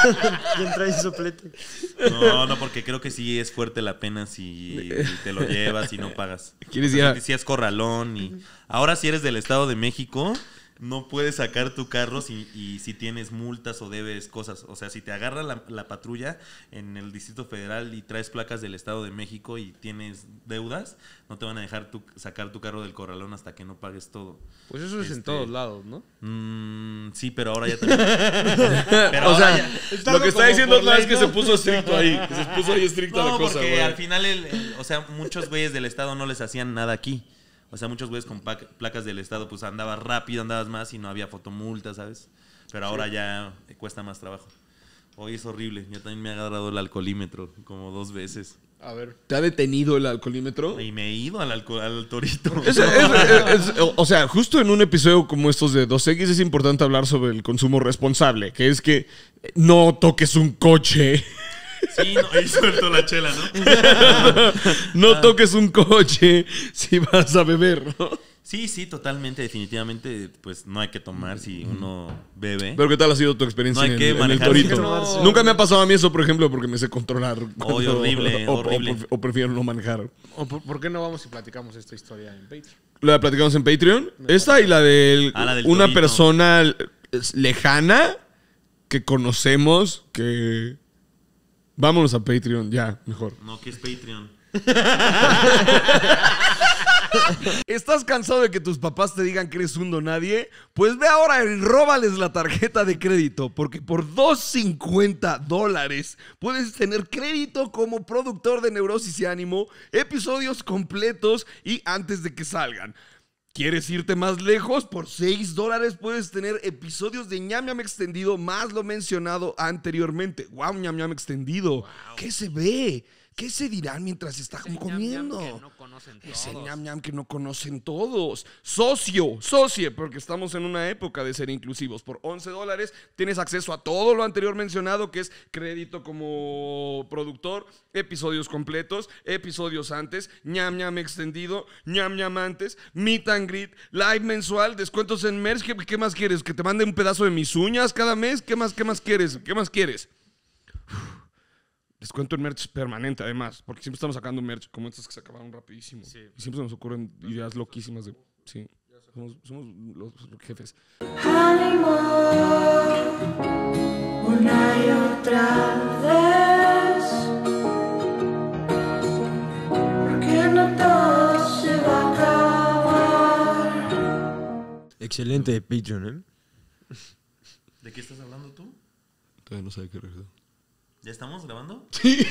Speaker 4: ¿Quién trae soplete?
Speaker 2: No, no, porque creo que sí es fuerte la pena si te lo llevas y no pagas.
Speaker 1: ¿Quieres ir a-
Speaker 2: Si es corralón y... Ahora si eres del Estado de México, no puedes sacar tu carro si, y si tienes multas o debes cosas. O sea, si te agarra la, la patrulla en el Distrito Federal y traes placas del Estado de México y tienes deudas, no te van a dejar tu, sacar tu carro del corralón hasta que no pagues todo.
Speaker 3: Pues eso es
Speaker 2: Este,
Speaker 3: en todos lados, ¿no?
Speaker 2: Mm, sí, pero ahora ya también. Pero
Speaker 1: O
Speaker 2: ahora
Speaker 1: sea,
Speaker 2: ya-
Speaker 1: lo que está
Speaker 3: como
Speaker 1: diciendo
Speaker 3: por
Speaker 1: no es
Speaker 3: ley,
Speaker 1: que
Speaker 3: ¿no?
Speaker 1: se puso estricto ahí. Que se puso ahí estricta
Speaker 2: No,
Speaker 1: la cosa,
Speaker 2: porque
Speaker 1: güey.
Speaker 2: al final, el, el- o sea, muchos güeyes del Estado no les hacían nada aquí. O sea, muchos güeyes con pa- placas del Estado, pues andabas rápido, andabas más y no había fotomulta, ¿sabes? Pero ahora ya cuesta más trabajo. Hoy es horrible. Yo también me he agarrado el alcoholímetro como dos veces.
Speaker 3: A ver.
Speaker 1: ¿Te ha detenido el alcoholímetro?
Speaker 2: Y me he ido al, alco- al torito.
Speaker 1: Es- es- es- es- o sea, justo en un episodio como estos de dos equis es importante hablar sobre el consumo responsable, que es que no toques un coche.
Speaker 2: Sí, no, y suelto la chela, ¿no?
Speaker 1: No toques un coche si vas a beber, ¿no?
Speaker 2: Sí, sí, totalmente, definitivamente, pues no hay que tomar si uno bebe.
Speaker 1: Pero ¿qué tal ha sido tu experiencia
Speaker 2: No hay
Speaker 1: en,
Speaker 2: que
Speaker 1: el- en el
Speaker 2: manejar
Speaker 1: torito?
Speaker 2: sin
Speaker 3: tomarse.
Speaker 1: Nunca me ha pasado a mí eso, por ejemplo, porque me sé controlar.
Speaker 2: Oye, horrible,
Speaker 1: o, o-
Speaker 2: horrible.
Speaker 1: o- o prefiero no manejar.
Speaker 3: ¿O por, por qué no vamos y platicamos esta historia en Patreon?
Speaker 1: ¿La platicamos en Patreon? Esta y la de
Speaker 2: Ah, la del
Speaker 1: una
Speaker 2: torito.
Speaker 1: persona lejana que conocemos que... Vámonos a Patreon, ya, mejor.
Speaker 2: No, que es Patreon.
Speaker 1: ¿Estás cansado de que tus papás te digan que eres un donadie? Pues ve ahora y róbales la tarjeta de crédito, porque por doscientos cincuenta dólares puedes tener crédito como productor de Neurosis y Ánimo, episodios completos y antes de que salgan. ¿Quieres irte más lejos? Por seis dólares puedes tener episodios de Ñam Ñam Extendido más lo mencionado anteriormente. ¡Wow, Ñam Ñam Extendido! ¿Qué se ve? ¿Qué se dirán mientras están comiendo?
Speaker 3: Ñam ñam que no conocen
Speaker 1: Ese
Speaker 3: todos.
Speaker 1: ñam ñam que no conocen todos. Socio, socie, porque estamos en una época de ser inclusivos. Por once dólares tienes acceso a todo lo anterior mencionado, que es crédito como productor, episodios completos, episodios antes, ñam ñam extendido, ñam ñam antes, meet and greet, live mensual, descuentos en merch. ¿Qué, qué más quieres? ¿Que te mande un pedazo de mis uñas cada mes? ¿Qué más, qué más quieres? ¿Qué más quieres? Descuento en merch permanente, además, porque siempre estamos sacando merch como estas que se acabaron rapidísimo.
Speaker 3: Sí.
Speaker 1: Y siempre se nos ocurren ideas loquísimas de... Sí, somos, somos los jefes.
Speaker 8: Ánimo, una y otra vez, porque no todo se va a acabar.
Speaker 4: Excelente Patreon, ¿eh?
Speaker 2: ¿De qué estás hablando tú?
Speaker 1: Todavía no sabe qué regresó.
Speaker 2: ¿Ya estamos grabando?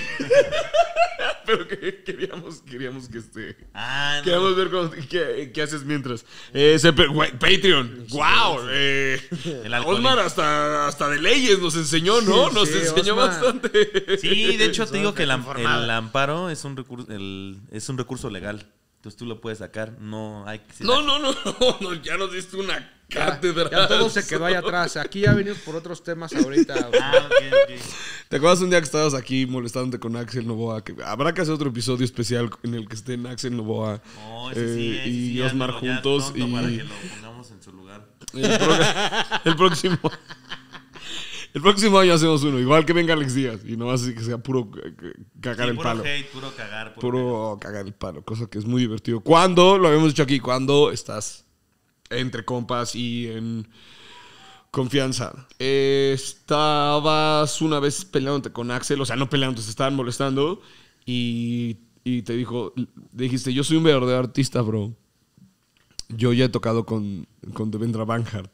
Speaker 1: Pero que queríamos, queríamos que esté...
Speaker 2: Ah, no.
Speaker 1: Queríamos ver cómo- qué, qué haces mientras. Eh, se pe- güey, Patreon. ¡Wow! Eh,
Speaker 2: El alcohol.
Speaker 1: Osmar hasta, hasta de leyes nos enseñó, ¿no?
Speaker 3: Sí,
Speaker 1: Nos
Speaker 3: sí,
Speaker 1: enseñó
Speaker 3: Osmar.
Speaker 1: bastante.
Speaker 2: Sí, de hecho te digo que el, am-
Speaker 3: informada.
Speaker 2: el amparo es un recurso, el, es un recurso legal. Entonces tú lo puedes sacar. No hay que. si
Speaker 1: No,
Speaker 2: la-
Speaker 1: no, no, no, ya nos diste una cátedra.
Speaker 3: Ya todo se quedó ahí atrás. Aquí ya venimos por otros temas ahorita.
Speaker 2: Ah, ok, ok.
Speaker 1: ¿Te acuerdas un día que estabas aquí molestándote con Axel Novoa? Que habrá que hacer otro episodio especial en el que estén Axel Novoa
Speaker 2: Oh, ese sí,
Speaker 1: eh,
Speaker 2: ese
Speaker 1: y
Speaker 2: sí,
Speaker 1: Osmar
Speaker 2: hazlo ya
Speaker 1: juntos.
Speaker 2: pronto
Speaker 1: Y
Speaker 2: para que lo pongamos en su lugar.
Speaker 1: el, pro- el próximo el próximo año hacemos uno. Igual que venga Alex Díaz. Y no va a ser que sea puro eh, cagar
Speaker 2: Sí,
Speaker 1: el
Speaker 2: puro
Speaker 1: palo.
Speaker 2: hate, puro cagar. Puro
Speaker 1: Puro cagar el palo. Cosa que es muy divertido. Cuando, lo habíamos dicho aquí, cuando estás entre compas y en confianza. Eh, estabas una vez peleándote con Axel, o sea, no peleándote, se estaban molestando y, y te dijo, dijiste, yo soy un verdadero artista, bro. Yo ya he tocado con, con Devendra Banhart.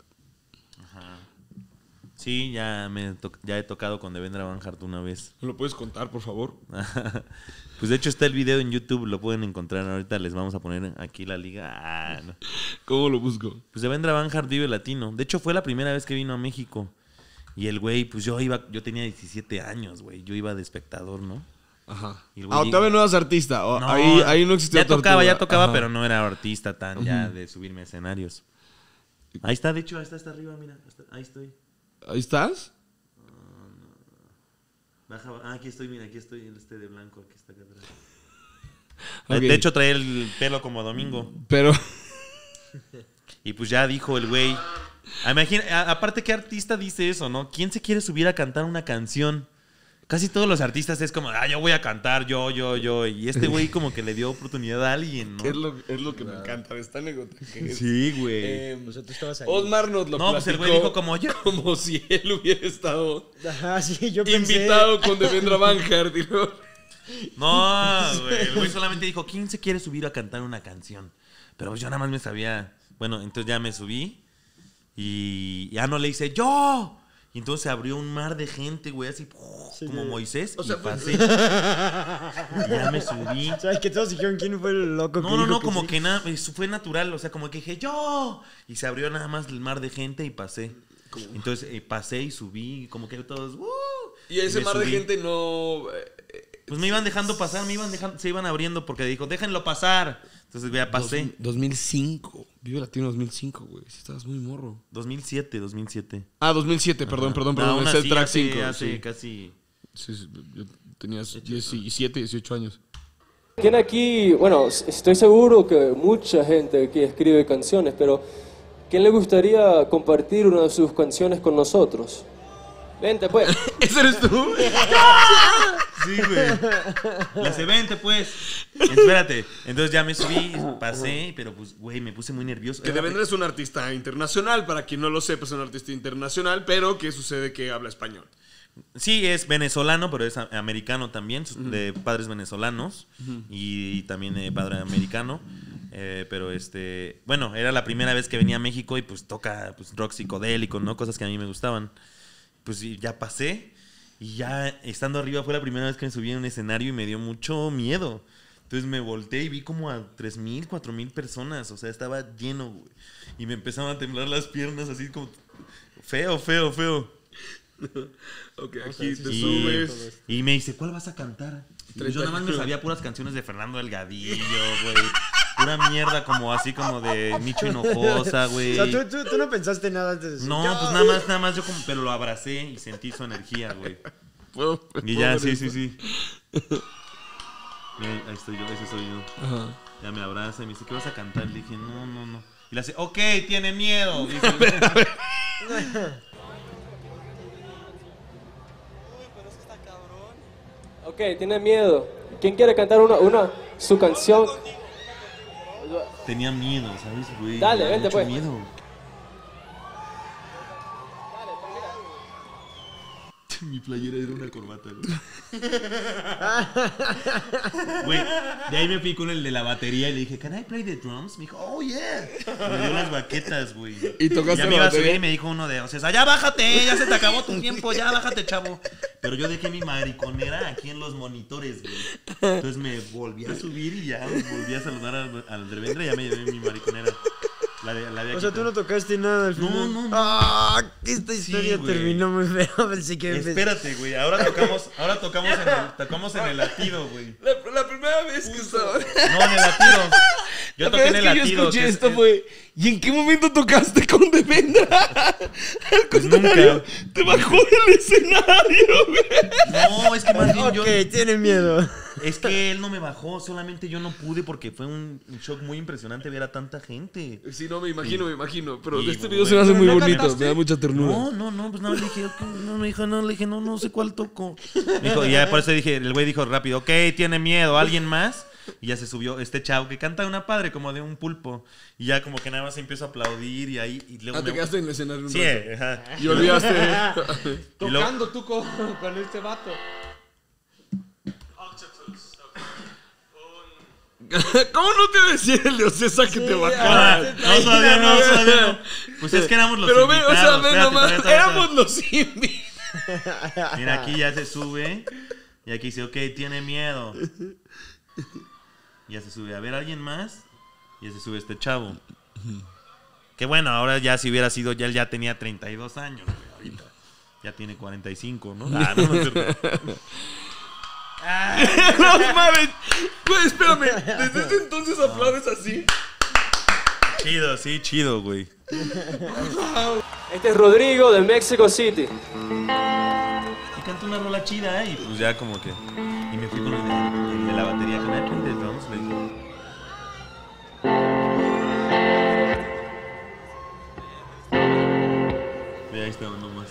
Speaker 2: Sí, ya, me to- ya he tocado con Devendra Banhart una vez.
Speaker 1: ¿Me lo puedes contar, por favor?
Speaker 2: Pues de hecho está el video en YouTube, lo pueden encontrar. Ahorita les vamos a poner aquí la liga. Ah, no.
Speaker 1: ¿Cómo lo busco?
Speaker 2: Pues Devendra Banhart vive latino. De hecho fue la primera vez que vino a México. Y el güey, pues yo iba, yo tenía diecisiete años, güey. Yo iba de espectador, ¿no?
Speaker 1: Ajá.
Speaker 2: Y el güey
Speaker 1: Ah,
Speaker 2: llegó-
Speaker 1: todavía no eras artista. O-
Speaker 2: No,
Speaker 1: ahí, ahí no existía
Speaker 2: Ya
Speaker 1: tu
Speaker 2: tocaba,
Speaker 1: altura.
Speaker 2: ya tocaba,
Speaker 1: Ajá.
Speaker 2: pero no era artista tan ya de subirme a escenarios. Ahí está, de hecho, ahí está, está arriba, mira. Está- ahí estoy.
Speaker 1: ¿Ahí estás?
Speaker 2: Baja, ah, aquí estoy, mira, aquí estoy, el este de blanco, aquí está acá atrás.
Speaker 1: Ok.
Speaker 2: De hecho, trae el pelo como domingo.
Speaker 1: Pero...
Speaker 2: Y pues ya dijo el güey. Imagina, a- aparte, ¿qué artista dice eso, no? ¿Quién se quiere subir a cantar una canción? Casi todos los artistas es como, ah, yo voy a cantar, yo, yo, yo. Y este güey como que le dio oportunidad a alguien, ¿no?
Speaker 1: Es lo, es lo que me encanta de esta anécdota. que es,
Speaker 2: Sí, güey.
Speaker 1: eh,
Speaker 4: O sea, tú estabas ahí.
Speaker 1: Osmar nos lo
Speaker 2: No, pues el güey
Speaker 1: platicó
Speaker 2: dijo como yo.
Speaker 1: como si él hubiera estado
Speaker 4: Ajá, sí, yo pensé.
Speaker 1: invitado con Devendra Banhart. y no-
Speaker 2: No, güey. El güey solamente dijo, ¿quién se quiere subir a cantar una canción? Pero pues yo nada más me sabía. Bueno, entonces ya me subí. Y ya no le hice yo. Y entonces se abrió un mar de gente, güey, así
Speaker 4: Sí,
Speaker 2: como
Speaker 4: sí.
Speaker 2: Moisés.
Speaker 1: O
Speaker 2: y
Speaker 1: sea, pues-
Speaker 2: pasé. Y ya me subí.
Speaker 4: ¿Sabes que todos dijeron quién fue el loco que
Speaker 2: No, no,
Speaker 4: dijo
Speaker 2: no,
Speaker 4: que
Speaker 2: como
Speaker 4: sí?
Speaker 2: que nada, eso fue natural, o sea, como que dije yo. Y se abrió nada más el mar de gente y pasé. Entonces eh, pasé y subí, y como que todos. ¡Uh!
Speaker 1: Y ese
Speaker 2: me
Speaker 1: mar de
Speaker 2: subí.
Speaker 1: gente no... eh,
Speaker 2: Pues me iban dejando pasar, me iban dejando, se iban abriendo porque dijo, déjenlo pasar. Entonces ya pasé.
Speaker 1: dos mil cinco. Vive Latino dos mil cinco, güey. Si estabas muy morro.
Speaker 2: dos mil siete, dos mil siete.
Speaker 1: Ah, dos mil siete, perdón, perdón,
Speaker 2: No,
Speaker 1: perdón.
Speaker 2: aún
Speaker 1: Es el
Speaker 2: así,
Speaker 1: track
Speaker 2: hace-
Speaker 1: cinco.
Speaker 2: hace
Speaker 1: sí.
Speaker 2: casi.
Speaker 1: Sí, sí, yo tenía diecisiete, dieciocho años.
Speaker 9: ¿Quién aquí, bueno, s- estoy seguro que mucha gente aquí escribe canciones, pero ¿quién le gustaría compartir una de sus canciones con nosotros? Vente pues.
Speaker 1: ¿Ese eres tú?
Speaker 2: Sí, güey. Le hace, vente, pues. Espérate. Entonces ya me subí, pasé, pero pues, güey, me puse muy nervioso.
Speaker 1: Que Devendra es un artista internacional, para quien no lo sepa, es un artista internacional, pero que sucede que habla español.
Speaker 2: Sí, es venezolano, pero es a- americano también, de padres venezolanos y, también de padre americano. Eh, pero este, bueno, era la primera vez que venía a México y pues toca pues, rock psicodélico, ¿no? Cosas que a mí me gustaban. Pues sí, ya pasé y ya estando arriba fue la primera vez que me subí a un escenario y me dio mucho miedo. Entonces me volteé y vi como a tres mil, cuatro mil personas, o sea, estaba lleno, güey. Y me empezaban a temblar las piernas así como feo, feo, feo.
Speaker 1: Ok, aquí te
Speaker 2: Y,
Speaker 1: subes.
Speaker 2: y me dice, ¿cuál vas a cantar? Y pues yo nada más me sabía puras canciones de Fernando Delgadillo, güey. Pura mierda como así como de Micho Hinojosa,
Speaker 4: O
Speaker 2: güey.
Speaker 4: sea, ¿tú, tú, tú no pensaste nada antes de decir,
Speaker 2: No,
Speaker 4: "Yo".
Speaker 2: pues nada más, nada más yo como, pero lo abracé y sentí su energía, güey.
Speaker 1: ¿Puedo-
Speaker 2: Y
Speaker 1: puedo
Speaker 2: ya,
Speaker 1: ver
Speaker 2: sí,
Speaker 1: esto?
Speaker 2: sí, sí. Mira, ahí estoy yo, ese soy yo.
Speaker 1: Ajá.
Speaker 2: Ya me abraza y me dice, ¿qué vas a cantar? Le dije, no, no, no. Y le hace, ok, tiene miedo. Dice,
Speaker 9: Ok, tiene miedo. ¿Quién quiere cantar una, una su canción?
Speaker 2: tenía miedo, ¿sabes, güey?
Speaker 9: Dale,
Speaker 2: Me da
Speaker 9: vente,
Speaker 2: mucho
Speaker 9: pues.
Speaker 2: miedo. Mi playera era una corbata, güey. Güey, de ahí me fui con el de la batería y le dije, ¿can I play the drums? Me dijo, oh, yeah. Me dio las baquetas, güey.
Speaker 1: ¿Y tocaste
Speaker 2: ya me
Speaker 1: la
Speaker 2: iba a
Speaker 1: batería?
Speaker 2: subir y me dijo uno de, o sea, ya bájate, ya se te acabó tu tiempo, ya bájate, chavo. Pero yo dejé mi mariconera aquí en los monitores, güey. Entonces me volví a subir y ya volví a saludar al, al Devendra y ya me llevé mi mariconera. La de, la de
Speaker 4: O sea, tú no tocaste nada al final.
Speaker 2: No, no, no.
Speaker 4: Ah, esta historia
Speaker 2: güey.
Speaker 4: terminó muy feo. Pensé que.
Speaker 2: Espérate, güey. Ahora tocamos, ahora tocamos en el, tocamos en el latido, güey.
Speaker 1: La, la primera vez que estaba.
Speaker 2: No, en el latido. Yo
Speaker 1: La
Speaker 2: toqué en
Speaker 1: primera
Speaker 2: el
Speaker 1: vez que yo
Speaker 2: latido.
Speaker 1: escuché
Speaker 2: que es-
Speaker 1: esto
Speaker 2: es-
Speaker 1: fue. ¿Y en qué momento tocaste con Devendra? Al
Speaker 2: Pues
Speaker 1: contrario,
Speaker 2: nunca.
Speaker 1: te bajó del escenario, güey.
Speaker 2: No, es que más bien yo.
Speaker 4: Ok, tiene miedo.
Speaker 2: Es que él no me bajó, solamente yo no pude porque fue un shock muy impresionante ver a tanta gente.
Speaker 1: Sí, no, me imagino, me imagino. Pero
Speaker 2: Sí,
Speaker 1: de este
Speaker 2: güey.
Speaker 1: video se me hace
Speaker 4: ¿Pero
Speaker 1: muy
Speaker 4: no
Speaker 1: bonito.
Speaker 4: cantaste?
Speaker 1: Me da mucha ternura.
Speaker 2: No, no, no, pues nada, le dije, ok, no, me dijo, no, le dije, no, no sé cuál toco. Me dijo, y ya por eso dije, el güey dijo rápido, ok, tiene miedo, ¿alguien más? Y ya se subió este chavo que canta una padre como de un pulpo. Y ya como que nada más empiezo a aplaudir y ahí. Y luego
Speaker 1: Ah, te
Speaker 2: me-
Speaker 1: quedaste en el escenario un
Speaker 2: Sí,
Speaker 1: rato.
Speaker 2: ajá.
Speaker 1: Y olvidaste.
Speaker 2: Y luego-
Speaker 3: Tocando tú con, con este vato.
Speaker 1: ¿Cómo no te decía el de Ocesa que te
Speaker 2: Ah,
Speaker 1: bajara?
Speaker 2: no, todavía no, todavía no. Pues es que éramos los
Speaker 1: Pero ve, o sea,
Speaker 2: invitados.
Speaker 1: ve
Speaker 2: Espérate,
Speaker 1: nomás.
Speaker 2: todavía, todavía,
Speaker 1: Éramos los invitados.
Speaker 2: Mira, aquí ya se sube. Y aquí dice, ok, tiene miedo. Ya se sube. A ver, ¿alguien más? Y ya se sube este chavo. Que bueno, ahora ya si hubiera sido, ya él ya tenía treinta y dos años, güey, ahorita. Ya tiene cuarenta y cinco, ¿no? Ah, no, no es cierto.
Speaker 1: No mames. Güey, espérame. Desde ese entonces aplaudes así.
Speaker 2: Chido, sí, chido, güey.
Speaker 9: Este es Rodrigo de Mexico City.
Speaker 2: Y cantó una rola chida, ¿eh? Y pues ya como que... Y me fui con el de, el de la batería. Con el de drums, le digo... esta nomás.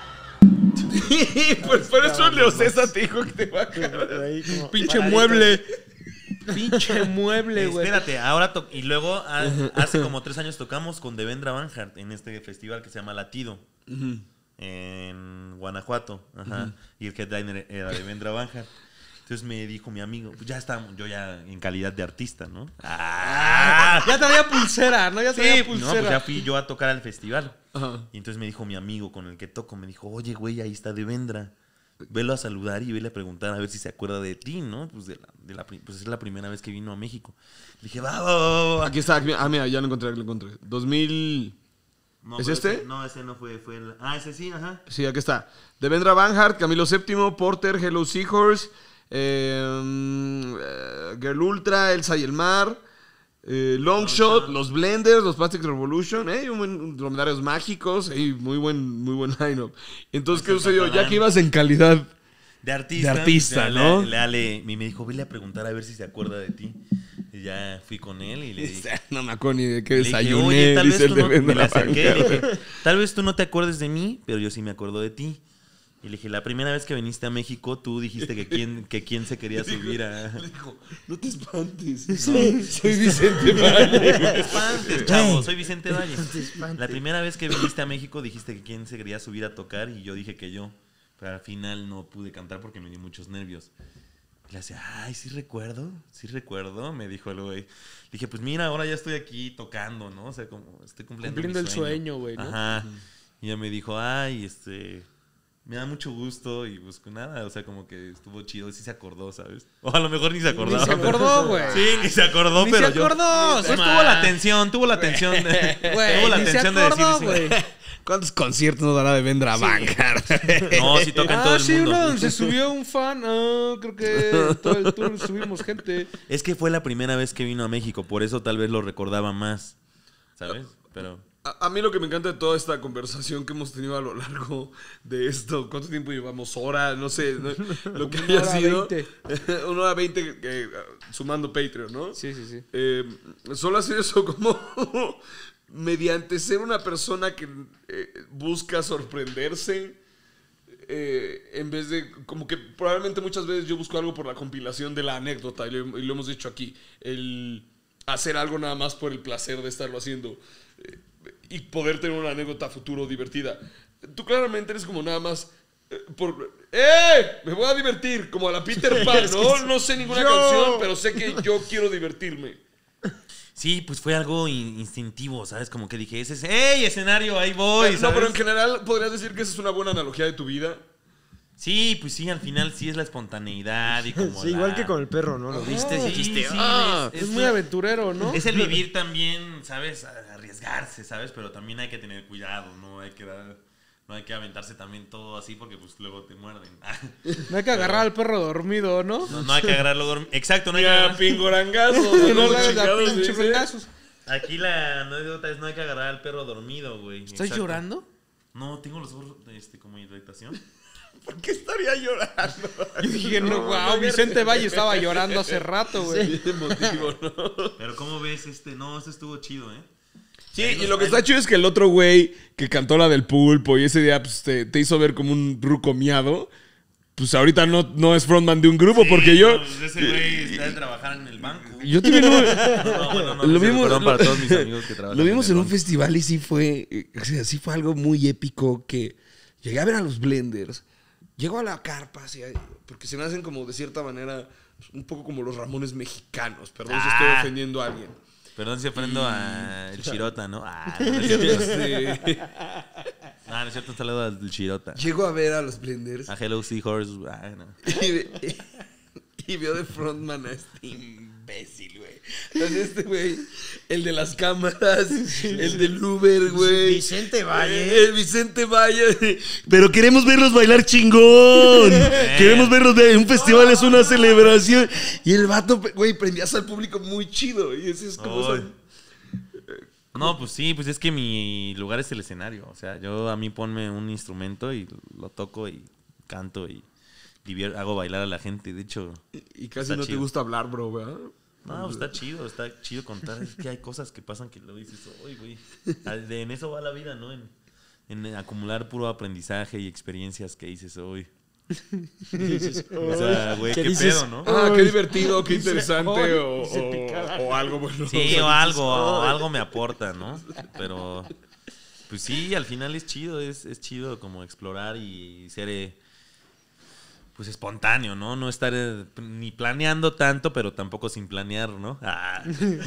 Speaker 1: Pues por eso Leo César te dijo que te va a cagar.
Speaker 3: Pinche mueble. Pinche mueble, güey.
Speaker 2: Espérate, ahora to- y luego a- hace como tres años tocamos con Devendra Banhart en este festival que se llama Latido. Uh-huh. En Guanajuato. Ajá. Uh-huh. Y el headliner era Devendra Banhart. Entonces me dijo mi amigo, pues ya estamos, yo ya en calidad de artista, ¿no?
Speaker 3: ¡Ah! Ya traía pulsera, ¿no? Ya traía
Speaker 2: sí,
Speaker 3: pulsera.
Speaker 2: No, pues ya fui yo a tocar al festival.
Speaker 1: Ajá.
Speaker 2: Y entonces me dijo mi amigo con el que toco, me dijo, oye, güey, ahí está Devendra. Velo a saludar y vele a preguntar a ver si se acuerda de ti, ¿no? Pues, de la, de la, pues es la primera vez que vino a México. Le dije, va, va, va, va.
Speaker 1: Aquí está, aquí, ah, mira, ya lo encontré, lo encontré. dos mil...
Speaker 2: No,
Speaker 1: ¿Es este?
Speaker 2: Ese, no, ese no fue, fue el... Ah, ese sí, ajá.
Speaker 1: Sí, aquí está. Devendra Banhart, Camilo séptimo, Porter, Hello Seahorse, eh, Girl Ultra, Elsa y el Mar, eh, Longshot, Los Blenders, los Plastic Revolution, eh, un buen, Dromedarios Mágicos, eh, muy buen, muy buen line-up. Entonces, ¿qué sucedió? Ya que ibas en calidad
Speaker 2: de artista,
Speaker 1: de artista, ¿no?
Speaker 2: Le, le, le, le, me dijo, vele a preguntar a ver si se acuerda de ti. Y ya fui con él y le dije...
Speaker 1: No me acuerdo ni de qué
Speaker 2: le
Speaker 1: desayuné,
Speaker 2: dije, tal
Speaker 1: dice
Speaker 2: vez
Speaker 1: el
Speaker 2: tú no,
Speaker 1: Devendra
Speaker 2: me le acerqué,
Speaker 1: Banhart.
Speaker 2: le dije, tal vez tú no te acuerdes de mí, pero yo sí me acuerdo de ti. Y le dije, la primera vez que viniste a México, tú dijiste que quién, que quién se quería subir a...
Speaker 1: Le dijo, no te espantes. No, soy Vicente Valle.
Speaker 2: No te espantes, chavo, soy Vicente Valle. La primera vez que viniste a México dijiste que quién se quería subir a tocar y yo dije que yo. Pero al final no pude cantar porque me dio muchos nervios. Y le decía, ay, sí recuerdo, sí recuerdo, me dijo el güey. Dije, pues mira, ahora ya estoy aquí tocando, ¿no? O sea, como estoy cumpliendo,
Speaker 3: cumpliendo
Speaker 2: mi sueño.
Speaker 3: el sueño, güey, ¿no?
Speaker 2: Ajá. Y ella me dijo, ay, este... me da mucho gusto y pues nada, o sea, como que estuvo chido, sí se acordó, ¿sabes? O a lo mejor ni se acordó.
Speaker 3: Ni se acordó, güey.
Speaker 2: Sí, ni se acordó,
Speaker 3: ni
Speaker 2: pero
Speaker 3: se acordó,
Speaker 2: yo... Pues tuvo la atención, tuvo la atención de...
Speaker 3: Güey,
Speaker 2: tuvo la
Speaker 3: ni
Speaker 2: atención
Speaker 3: se acordó,
Speaker 2: de decir...
Speaker 3: güey.
Speaker 1: ¿Cuántos conciertos nos dará Devendra Banhart?
Speaker 2: No, sí toca en
Speaker 3: ah,
Speaker 2: todo el
Speaker 3: sí,
Speaker 2: mundo.
Speaker 3: uno donde se subió un fan. Ah, creo que todo el tour subimos gente.
Speaker 2: Es que fue la primera vez que vino a México, por eso tal vez lo recordaba más, ¿sabes? Pero...
Speaker 1: A, a mí lo que me encanta de toda esta conversación que hemos tenido a lo largo de esto, ¿cuánto tiempo llevamos? Hora, no sé, no, lo que haya sido. Una hora veinte eh, sumando Patreon, ¿no?
Speaker 3: Sí, sí, sí.
Speaker 1: Eh, solo hacer eso como mediante ser una persona que eh, busca sorprenderse. Eh, en vez de, como que probablemente muchas veces yo busco algo por la compilación de la anécdota, y lo, y lo hemos dicho aquí, el hacer algo nada más por el placer de estarlo haciendo. Eh, y poder tener una anécdota futuro divertida. Tú claramente eres como nada más eh, por ¡eh! Me voy a divertir, como a la Peter Pan, ¿no? No sé ninguna yo. canción, pero sé que yo quiero divertirme.
Speaker 2: Sí, pues fue algo in- instintivo, ¿sabes? Como que dije, ese es, ¡ey, escenario, ahí voy!
Speaker 1: Pero, no, pero en general, ¿podrías decir que esa es una buena analogía de tu vida?
Speaker 2: Sí, pues sí, al final sí es la espontaneidad y como
Speaker 4: sí,
Speaker 2: la...
Speaker 4: igual que con el perro, ¿no? Lo viste
Speaker 2: sí,
Speaker 4: y dijiste,
Speaker 2: sí,
Speaker 4: ah,
Speaker 3: es, es muy aventurero, ¿no?
Speaker 2: Es el vivir también, ¿sabes? Arriesgarse, ¿sabes? Pero también hay que tener cuidado, ¿no? Hay que dar, no hay que aventarse también todo así porque pues luego te muerden.
Speaker 3: No hay que agarrar al perro dormido, ¿no?
Speaker 2: No, no hay que agarrarlo dormido. Exacto, no hay que
Speaker 1: Ya,
Speaker 2: agarrar...
Speaker 1: pingorangazos.
Speaker 3: No le hagas a pinche fregazos.
Speaker 2: Aquí la anécdota es no hay que agarrar al perro dormido, güey.
Speaker 3: ¿Estás
Speaker 2: Exacto.
Speaker 3: llorando?
Speaker 2: No, tengo los ojos este, como irritación.
Speaker 1: ¿Por qué estaría llorando?
Speaker 3: Yo dije, no, wow, Vicente Valle estaba llorando hace rato, güey.
Speaker 1: Sí, motivo, ¿no?
Speaker 2: Pero ¿cómo ves este? No, este estuvo chido, ¿eh?
Speaker 1: Sí, y lo que está chido es que el otro güey que cantó la del pulpo y ese día pues, te, te hizo ver como un ruco miado, pues ahorita no, no es frontman de un grupo, sí, porque yo...
Speaker 2: Pues ese güey está de trabajar en el banco.
Speaker 1: Yo también no...
Speaker 2: no, bueno, no,
Speaker 1: lo vimos,
Speaker 2: perdón
Speaker 1: lo,
Speaker 2: para todos mis amigos que trabajan
Speaker 1: lo vimos en, en
Speaker 2: el
Speaker 1: un festival y sí fue, o sea, sí fue algo muy épico que llegué a ver a los Blenders. Llego a la carpa, así, porque se me hacen como de cierta manera un poco como los Ramones mexicanos. Perdón ah, si estoy ofendiendo a alguien.
Speaker 2: Perdón si ofendo y... a el Chirota, ¿no? Ah, no, no es cierto. Sí. No, no es cierto, un saludo al Chirota.
Speaker 1: Llego a ver a los Blenders.
Speaker 2: A Hello Seahorse. Ah, no.
Speaker 1: y, y, y veo de frontman a este imbécil, güey. Entonces este güey, el de las cámaras, el del Uber, güey.
Speaker 4: Vicente Valle.
Speaker 1: El Vicente Valle. Pero queremos verlos bailar chingón. Queremos verlos de un festival, es una celebración. Y el vato, güey, prendías al público muy chido. Y ese es como...
Speaker 2: Oh. Son... No, pues sí, pues es que mi lugar es el escenario. O sea, yo a mí ponme un instrumento y lo toco y canto y divier- hago bailar a la gente. De hecho...
Speaker 1: Y, y casi no chido. Te gusta hablar, bro, ¿verdad?
Speaker 2: No, pues está chido, está chido contar. Es que hay cosas que pasan que luego dices, oye, güey, en eso va la vida, ¿no? En en acumular puro aprendizaje y experiencias que dices hoy. O sea, güey, qué, qué pedo, ¿no?
Speaker 1: Ah, qué divertido, qué interesante o, o, o algo bueno.
Speaker 2: Sí, o algo, o algo me aporta, ¿no? Pero, pues sí, al final es chido, es, es chido como explorar y ser, eh, pues, espontáneo, ¿no? No estar eh, ni planeando tanto, pero tampoco sin planear, ¿no? Ah.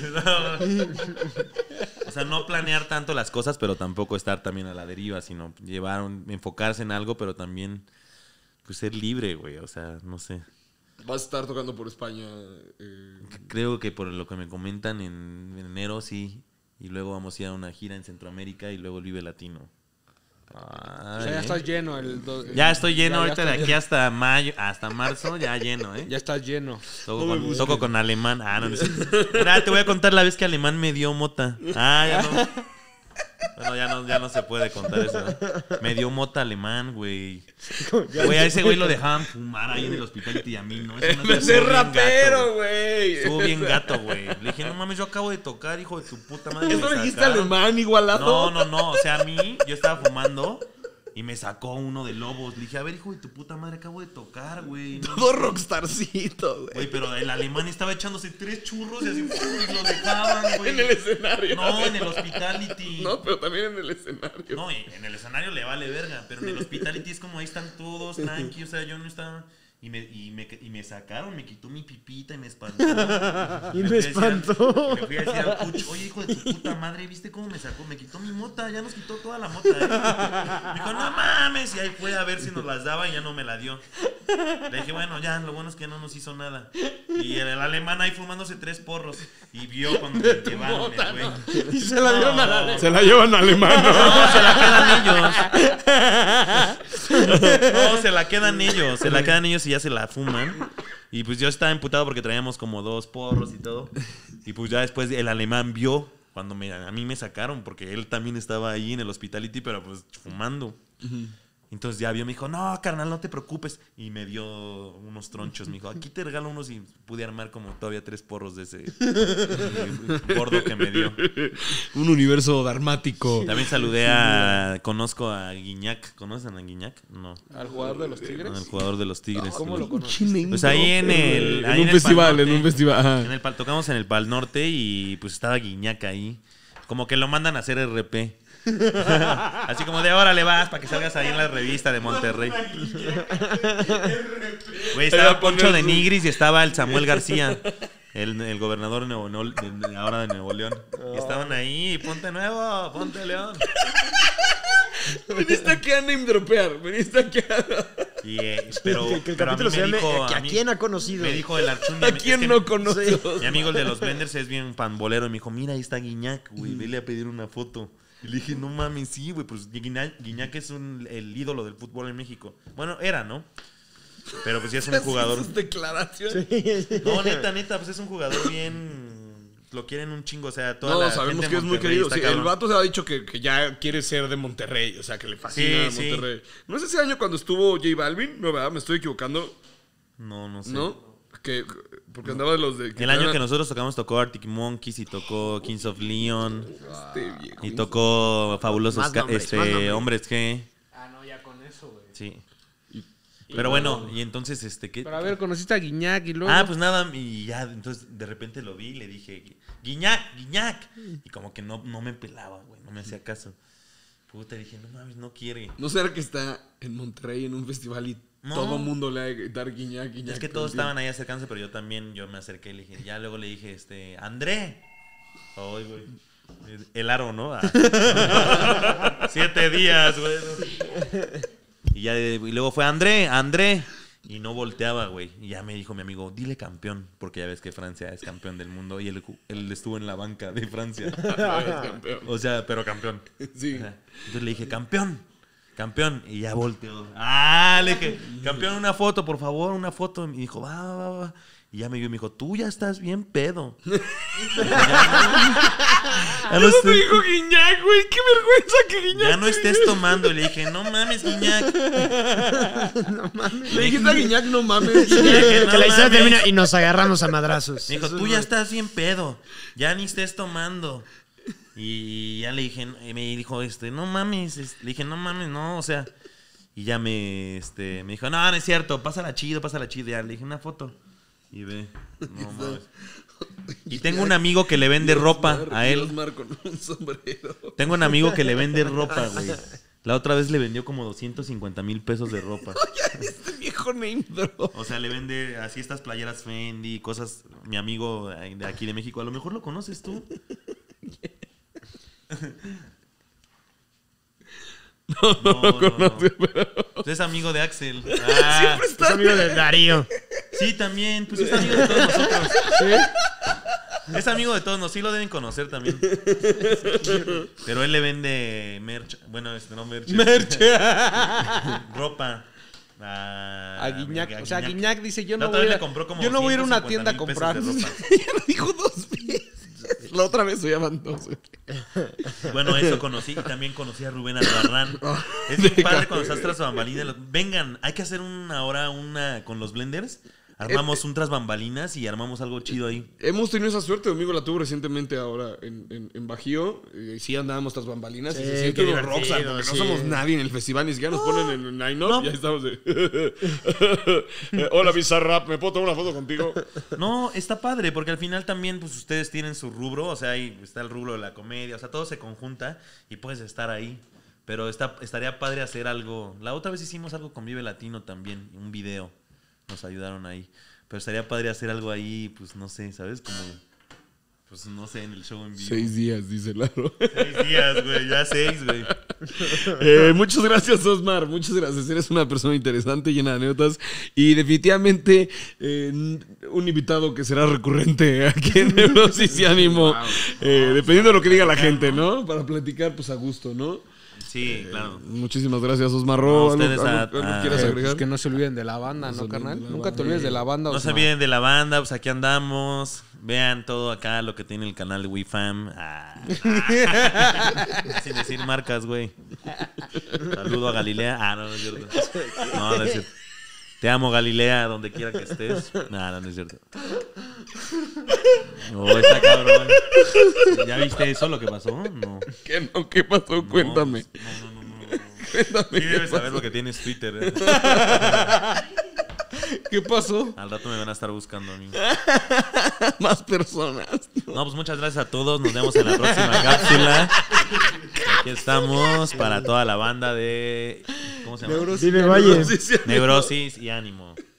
Speaker 2: O sea, no planear tanto las cosas, pero tampoco estar también a la deriva, sino llevar, un, enfocarse en algo, pero también... Pues ser libre, güey, o sea, no sé.
Speaker 1: ¿Vas a estar tocando por España? Eh...
Speaker 2: Creo que por lo que me comentan en, en enero, sí. Y luego vamos a ir a una gira en Centroamérica y luego el Vive Latino.
Speaker 3: Ay, o sea, ya estás lleno. El do...
Speaker 2: Ya estoy lleno
Speaker 3: ya,
Speaker 2: ahorita
Speaker 3: ya
Speaker 2: de aquí
Speaker 3: lleno.
Speaker 2: hasta mayo, hasta marzo, ya lleno, ¿eh?
Speaker 3: Ya estás lleno.
Speaker 2: Toco, no con, toco con Alemán. Ah, no, no sé. Mira, te voy a contar la vez que Alemán me dio mota. Ah, ya no. Bueno, ya no, ya no se puede contar eso. Me dio mota Alemán, güey. Güey, a ese güey lo dejaban fumar ahí en el hospital y a mí, ¿no? Eso no
Speaker 1: es rapero, güey.
Speaker 2: Estuvo bien gato, güey. Le dije, no mames, yo acabo de tocar, hijo de tu puta madre.
Speaker 1: ¿Eso dijiste Alemán igualado?
Speaker 2: No, no, no. O sea, a mí, yo estaba fumando y me sacó uno de Lobos. Le dije, a ver, hijo de tu puta madre, acabo de tocar, güey. ¿No?
Speaker 1: Todo rockstarcito, güey.
Speaker 2: Güey, pero el alemán estaba echándose tres churros y así, y lo dejaban, güey.
Speaker 1: En el escenario.
Speaker 2: No, en el hospitality.
Speaker 1: No, pero también en el escenario.
Speaker 2: No, en el escenario le vale verga, pero en el hospitality es como ahí están todos, tranqui, o sea, yo no estaba... Y me, y, me, y me sacaron, me quitó mi pipita y me espantó.
Speaker 4: Y me, me espantó.
Speaker 2: Me fui a decir al puch, oye, hijo de tu puta madre, ¿viste cómo me sacó? Me quitó mi mota, ya nos quitó toda la mota. ¿Eh? Me dijo, no mames. Y ahí fue a ver si nos las daba y ya no me la dio. Le dije, bueno, ya, lo bueno es que no nos hizo nada. Y el, el alemán ahí fumándose tres porros. Y vio cuando me llevaron, mota, güey.
Speaker 4: ¿No? Y se la dieron no, a la
Speaker 1: Se la llevan a alemán.
Speaker 2: No, no, se la quedan ellos. No, se la quedan ellos. Se la quedan ellos y ya se la fuman. Y pues yo estaba emputado porque traíamos como dos porros y todo. Y pues ya después el alemán vio cuando me, a mí me sacaron, porque él también estaba ahí en el hospitality, pero pues fumando. Uh-huh. Entonces ya vio, me dijo, no, carnal, no te preocupes. Y me dio unos tronchos. Me dijo, aquí te regalo unos y pude armar como todavía tres porros de ese gordo que me dio.
Speaker 1: Un universo dramático.
Speaker 2: También saludé a... Conozco a Guiñac. ¿Conocen a Guiñac? No.
Speaker 3: ¿Al jugador de los Tigres?
Speaker 2: Al jugador de los Tigres.
Speaker 3: ¿Cómo lo conoces?
Speaker 2: Pues ahí en el...
Speaker 1: En
Speaker 2: ahí
Speaker 1: un
Speaker 2: en
Speaker 1: festival,
Speaker 2: el
Speaker 1: en un festival. Ajá.
Speaker 2: En el, tocamos en el Pal Norte y pues estaba Guiñac ahí. Como que lo mandan a hacer R P. Así como de ahora le vas para que salgas ahí en la revista de Monterrey. Güey, estaba Poncho de Nigris y estaba el Samuel García, el, el gobernador de, Nuevo, de, de ahora de Nuevo León. Y estaban ahí, ponte nuevo, ponte León.
Speaker 1: Viniste aquí a name dropear, viniste aquí a...
Speaker 2: Y, eh, pero,
Speaker 4: que, que el
Speaker 2: pero
Speaker 4: capítulo se llame ¿A,
Speaker 2: a
Speaker 4: mí, quién ha conocido?
Speaker 2: Me dijo el Archun.
Speaker 1: ¿A quién es no conoce?
Speaker 2: Sí. Mi amigo el de los Blenders es bien pambolero. Y me dijo, mira, ahí está Guiñac, güey, vele a pedir una foto. Y le dije, no mames, sí, güey, pues Guiñac, Guiñac es un, el ídolo del fútbol en México. Bueno, era, ¿no? Pero pues ya es un jugador.
Speaker 1: ¿Esas declaraciones?
Speaker 4: Sí.
Speaker 2: No, neta, neta, pues es un jugador bien... Lo quieren un chingo, o sea, toda
Speaker 1: no,
Speaker 2: la
Speaker 1: sabemos
Speaker 2: gente
Speaker 1: que es muy querido. Sí,
Speaker 2: cabrón.
Speaker 1: el vato se ha dicho que, que ya quiere ser de Monterrey, o sea, que le fascina
Speaker 2: sí,
Speaker 1: Monterrey.
Speaker 2: Sí.
Speaker 1: ¿No es ese año cuando estuvo J Balvin? No, ¿verdad? ¿Me estoy equivocando?
Speaker 2: No, no sé.
Speaker 1: ¿No? Que, porque andaba de los de...
Speaker 2: El año que nosotros tocamos tocó Arctic Monkeys y tocó Kings of Leon.
Speaker 1: Este viejo.
Speaker 2: Y tocó Fabulosos
Speaker 4: nombres,
Speaker 2: este, Hombres G.
Speaker 3: Ah, no, ya con eso, güey.
Speaker 2: Sí. Pero bueno, y entonces, este, ¿qué?
Speaker 3: Pero a ver, conociste a Guiñac y luego...
Speaker 2: Ah, pues nada, y ya, entonces de repente lo vi y le dije, Guiñac, Guiñac. Y como que no, no me pelaba, güey, no me hacía caso. Puta, dije, no mames, no quiere.
Speaker 1: ¿No será que está en Monterrey en un festival y
Speaker 2: no.
Speaker 1: todo el mundo le ha de gritar Guiñac, Guiñac?
Speaker 2: Es que todos estaban ahí acercándose, pero yo también, yo me acerqué y le dije, ya luego le dije, este, André. Ay, güey. El aro, ¿no? Ah. Siete días, güey. Y ya, y luego fue André, André. Y no volteaba, güey. Y ya me dijo mi amigo, dile campeón. Porque ya ves que Francia es campeón del mundo. Y él, él estuvo en la banca de Francia. O sea, pero campeón.
Speaker 1: Sí.
Speaker 2: Entonces le dije, campeón, campeón. Y ya volteó. Ah, le dije, campeón, una foto, por favor, una foto. Y dijo, va, va, va. Y ya me vio y me dijo, tú ya estás bien pedo.
Speaker 1: Ya no te dijo Guiñac, güey. Qué vergüenza que Guiñac.
Speaker 2: Ya no estés tomando. Y le dije, no mames, Guiñac.
Speaker 4: No mames.
Speaker 1: Le dijiste a Guiñac, no mames.
Speaker 2: Dije, no
Speaker 4: que la historia
Speaker 2: mames.
Speaker 4: termina y nos agarramos a madrazos.
Speaker 2: Me dijo, tú ya estás bien pedo. Ya ni estés tomando. Y ya le dije, y me dijo, este, no mames, es- le dije, no mames, no, o sea, y ya me, este, me dijo, no, no es cierto, pásala chido, pásala chido, ya le dije una foto. Y ve, no mames. Y tengo un amigo que le vende ropa a él.
Speaker 1: Osmar con un sombrero.
Speaker 2: Tengo un amigo que le vende ropa, güey. La otra vez le vendió como doscientos cincuenta mil pesos de ropa.
Speaker 1: Este viejo name drop.
Speaker 2: O sea, le vende así estas playeras Fendi, cosas. Mi amigo de aquí de México, a lo mejor lo conoces tú.
Speaker 1: No, no, lo conoce, pero...
Speaker 2: Es amigo de Axel. Ah,
Speaker 3: Es amigo de Darío.
Speaker 2: sí, también. Pues es amigo de todos nosotros. Es amigo de todos nosotros. Sí lo deben conocer también. Pero él le vende merch. Bueno, este no merch.
Speaker 3: Merch.
Speaker 2: Ropa. A,
Speaker 3: A Guiñac.
Speaker 2: a
Speaker 3: O sea,
Speaker 2: Guiñac.
Speaker 3: Guiñac dice, yo
Speaker 2: La
Speaker 3: no
Speaker 2: otra
Speaker 3: voy
Speaker 2: vez
Speaker 3: a,
Speaker 2: le compró como
Speaker 3: yo no voy a ir a una
Speaker 2: ciento cincuenta
Speaker 3: tienda a
Speaker 2: mil pesos
Speaker 3: comprar.
Speaker 2: de ropa.
Speaker 1: Ya lo dijo dos veces. La otra vez se llaman dos.
Speaker 2: Bueno, eso conocí. Y también conocí a Rubén Albarrán. Es bien padre cuando estás tras bambalinas. Vengan, hay que hacer una hora una con los blenders. Armamos un tras bambalinas y armamos algo chido ahí.
Speaker 1: Hemos tenido esa suerte, amigo, la tuve recientemente ahora en, en, en Bajío. Y sí andábamos tras bambalinas
Speaker 3: Sí,
Speaker 1: y se siente
Speaker 3: qué
Speaker 1: uno
Speaker 3: divertido,
Speaker 1: rockstar porque
Speaker 3: sí.
Speaker 1: no somos nadie en el festival, ni siquiera nos ponen en el line-up
Speaker 2: No.
Speaker 1: y ahí estamos de... Eh, Hola, Bizarrap, ¿me puedo tomar una foto contigo?
Speaker 2: No, está padre, porque al final también pues ustedes tienen su rubro, o sea, ahí está el rubro de la comedia, o sea, todo se conjunta y puedes estar ahí. Pero está, estaría padre hacer algo. La otra vez hicimos algo con Vive Latino también, un video. Nos ayudaron ahí. Pero estaría padre hacer algo ahí, pues no sé, ¿sabes? Como, pues no sé, en el show en vivo.
Speaker 1: Seis días, dice Laro.
Speaker 2: Seis días, güey, ya seis, güey.
Speaker 1: Eh, muchas gracias, Osmar. Muchas gracias. Eres una persona interesante, llena de anécdotas. Y definitivamente eh, un invitado que será recurrente aquí en Neurosis y Ánimo. Eh, dependiendo de lo que diga la gente, ¿no? Para platicar, pues a gusto, ¿no?
Speaker 2: Sí, claro.
Speaker 1: Muchísimas gracias, Osmar.
Speaker 2: No,
Speaker 1: ¿Algo,
Speaker 2: ustedes
Speaker 1: algo-
Speaker 2: a-
Speaker 1: algo
Speaker 2: a-
Speaker 1: quieras
Speaker 3: Eh,
Speaker 1: agregar?
Speaker 3: pues que no se olviden de la banda,
Speaker 1: No se
Speaker 3: ¿no,
Speaker 1: olviden
Speaker 3: carnal?
Speaker 1: de la
Speaker 3: Nunca
Speaker 1: banda.
Speaker 3: te olvides de la banda.
Speaker 2: No se
Speaker 3: Osmar.
Speaker 2: olviden de la banda, pues aquí andamos. Vean todo acá lo que tiene el canal de WeFam. Ah, ah. Sin decir marcas, güey. Saludo a Galilea. Ah, no, no es cierto. No, no es cierto. Te amo, Galilea, donde quiera que estés. No, no, no es cierto. No, está cabrón. ¿Ya viste eso lo que pasó? No.
Speaker 1: ¿Qué, no? ¿Qué pasó?
Speaker 2: No,
Speaker 1: Cuéntame.
Speaker 2: pues, no, no, no, no.
Speaker 1: Cuéntame.
Speaker 2: Sí, debes saber lo que tienes Twitter. ¿eh?
Speaker 3: ¿Qué pasó?
Speaker 2: Al rato me van a estar buscando a mí.
Speaker 1: Más personas.
Speaker 2: No, pues muchas gracias a todos. Nos vemos en la próxima cápsula. Aquí estamos para toda la banda de... ¿Cómo se llama?
Speaker 4: Vive Valle.
Speaker 1: Sí, sí.
Speaker 2: Neurosis y Ánimo.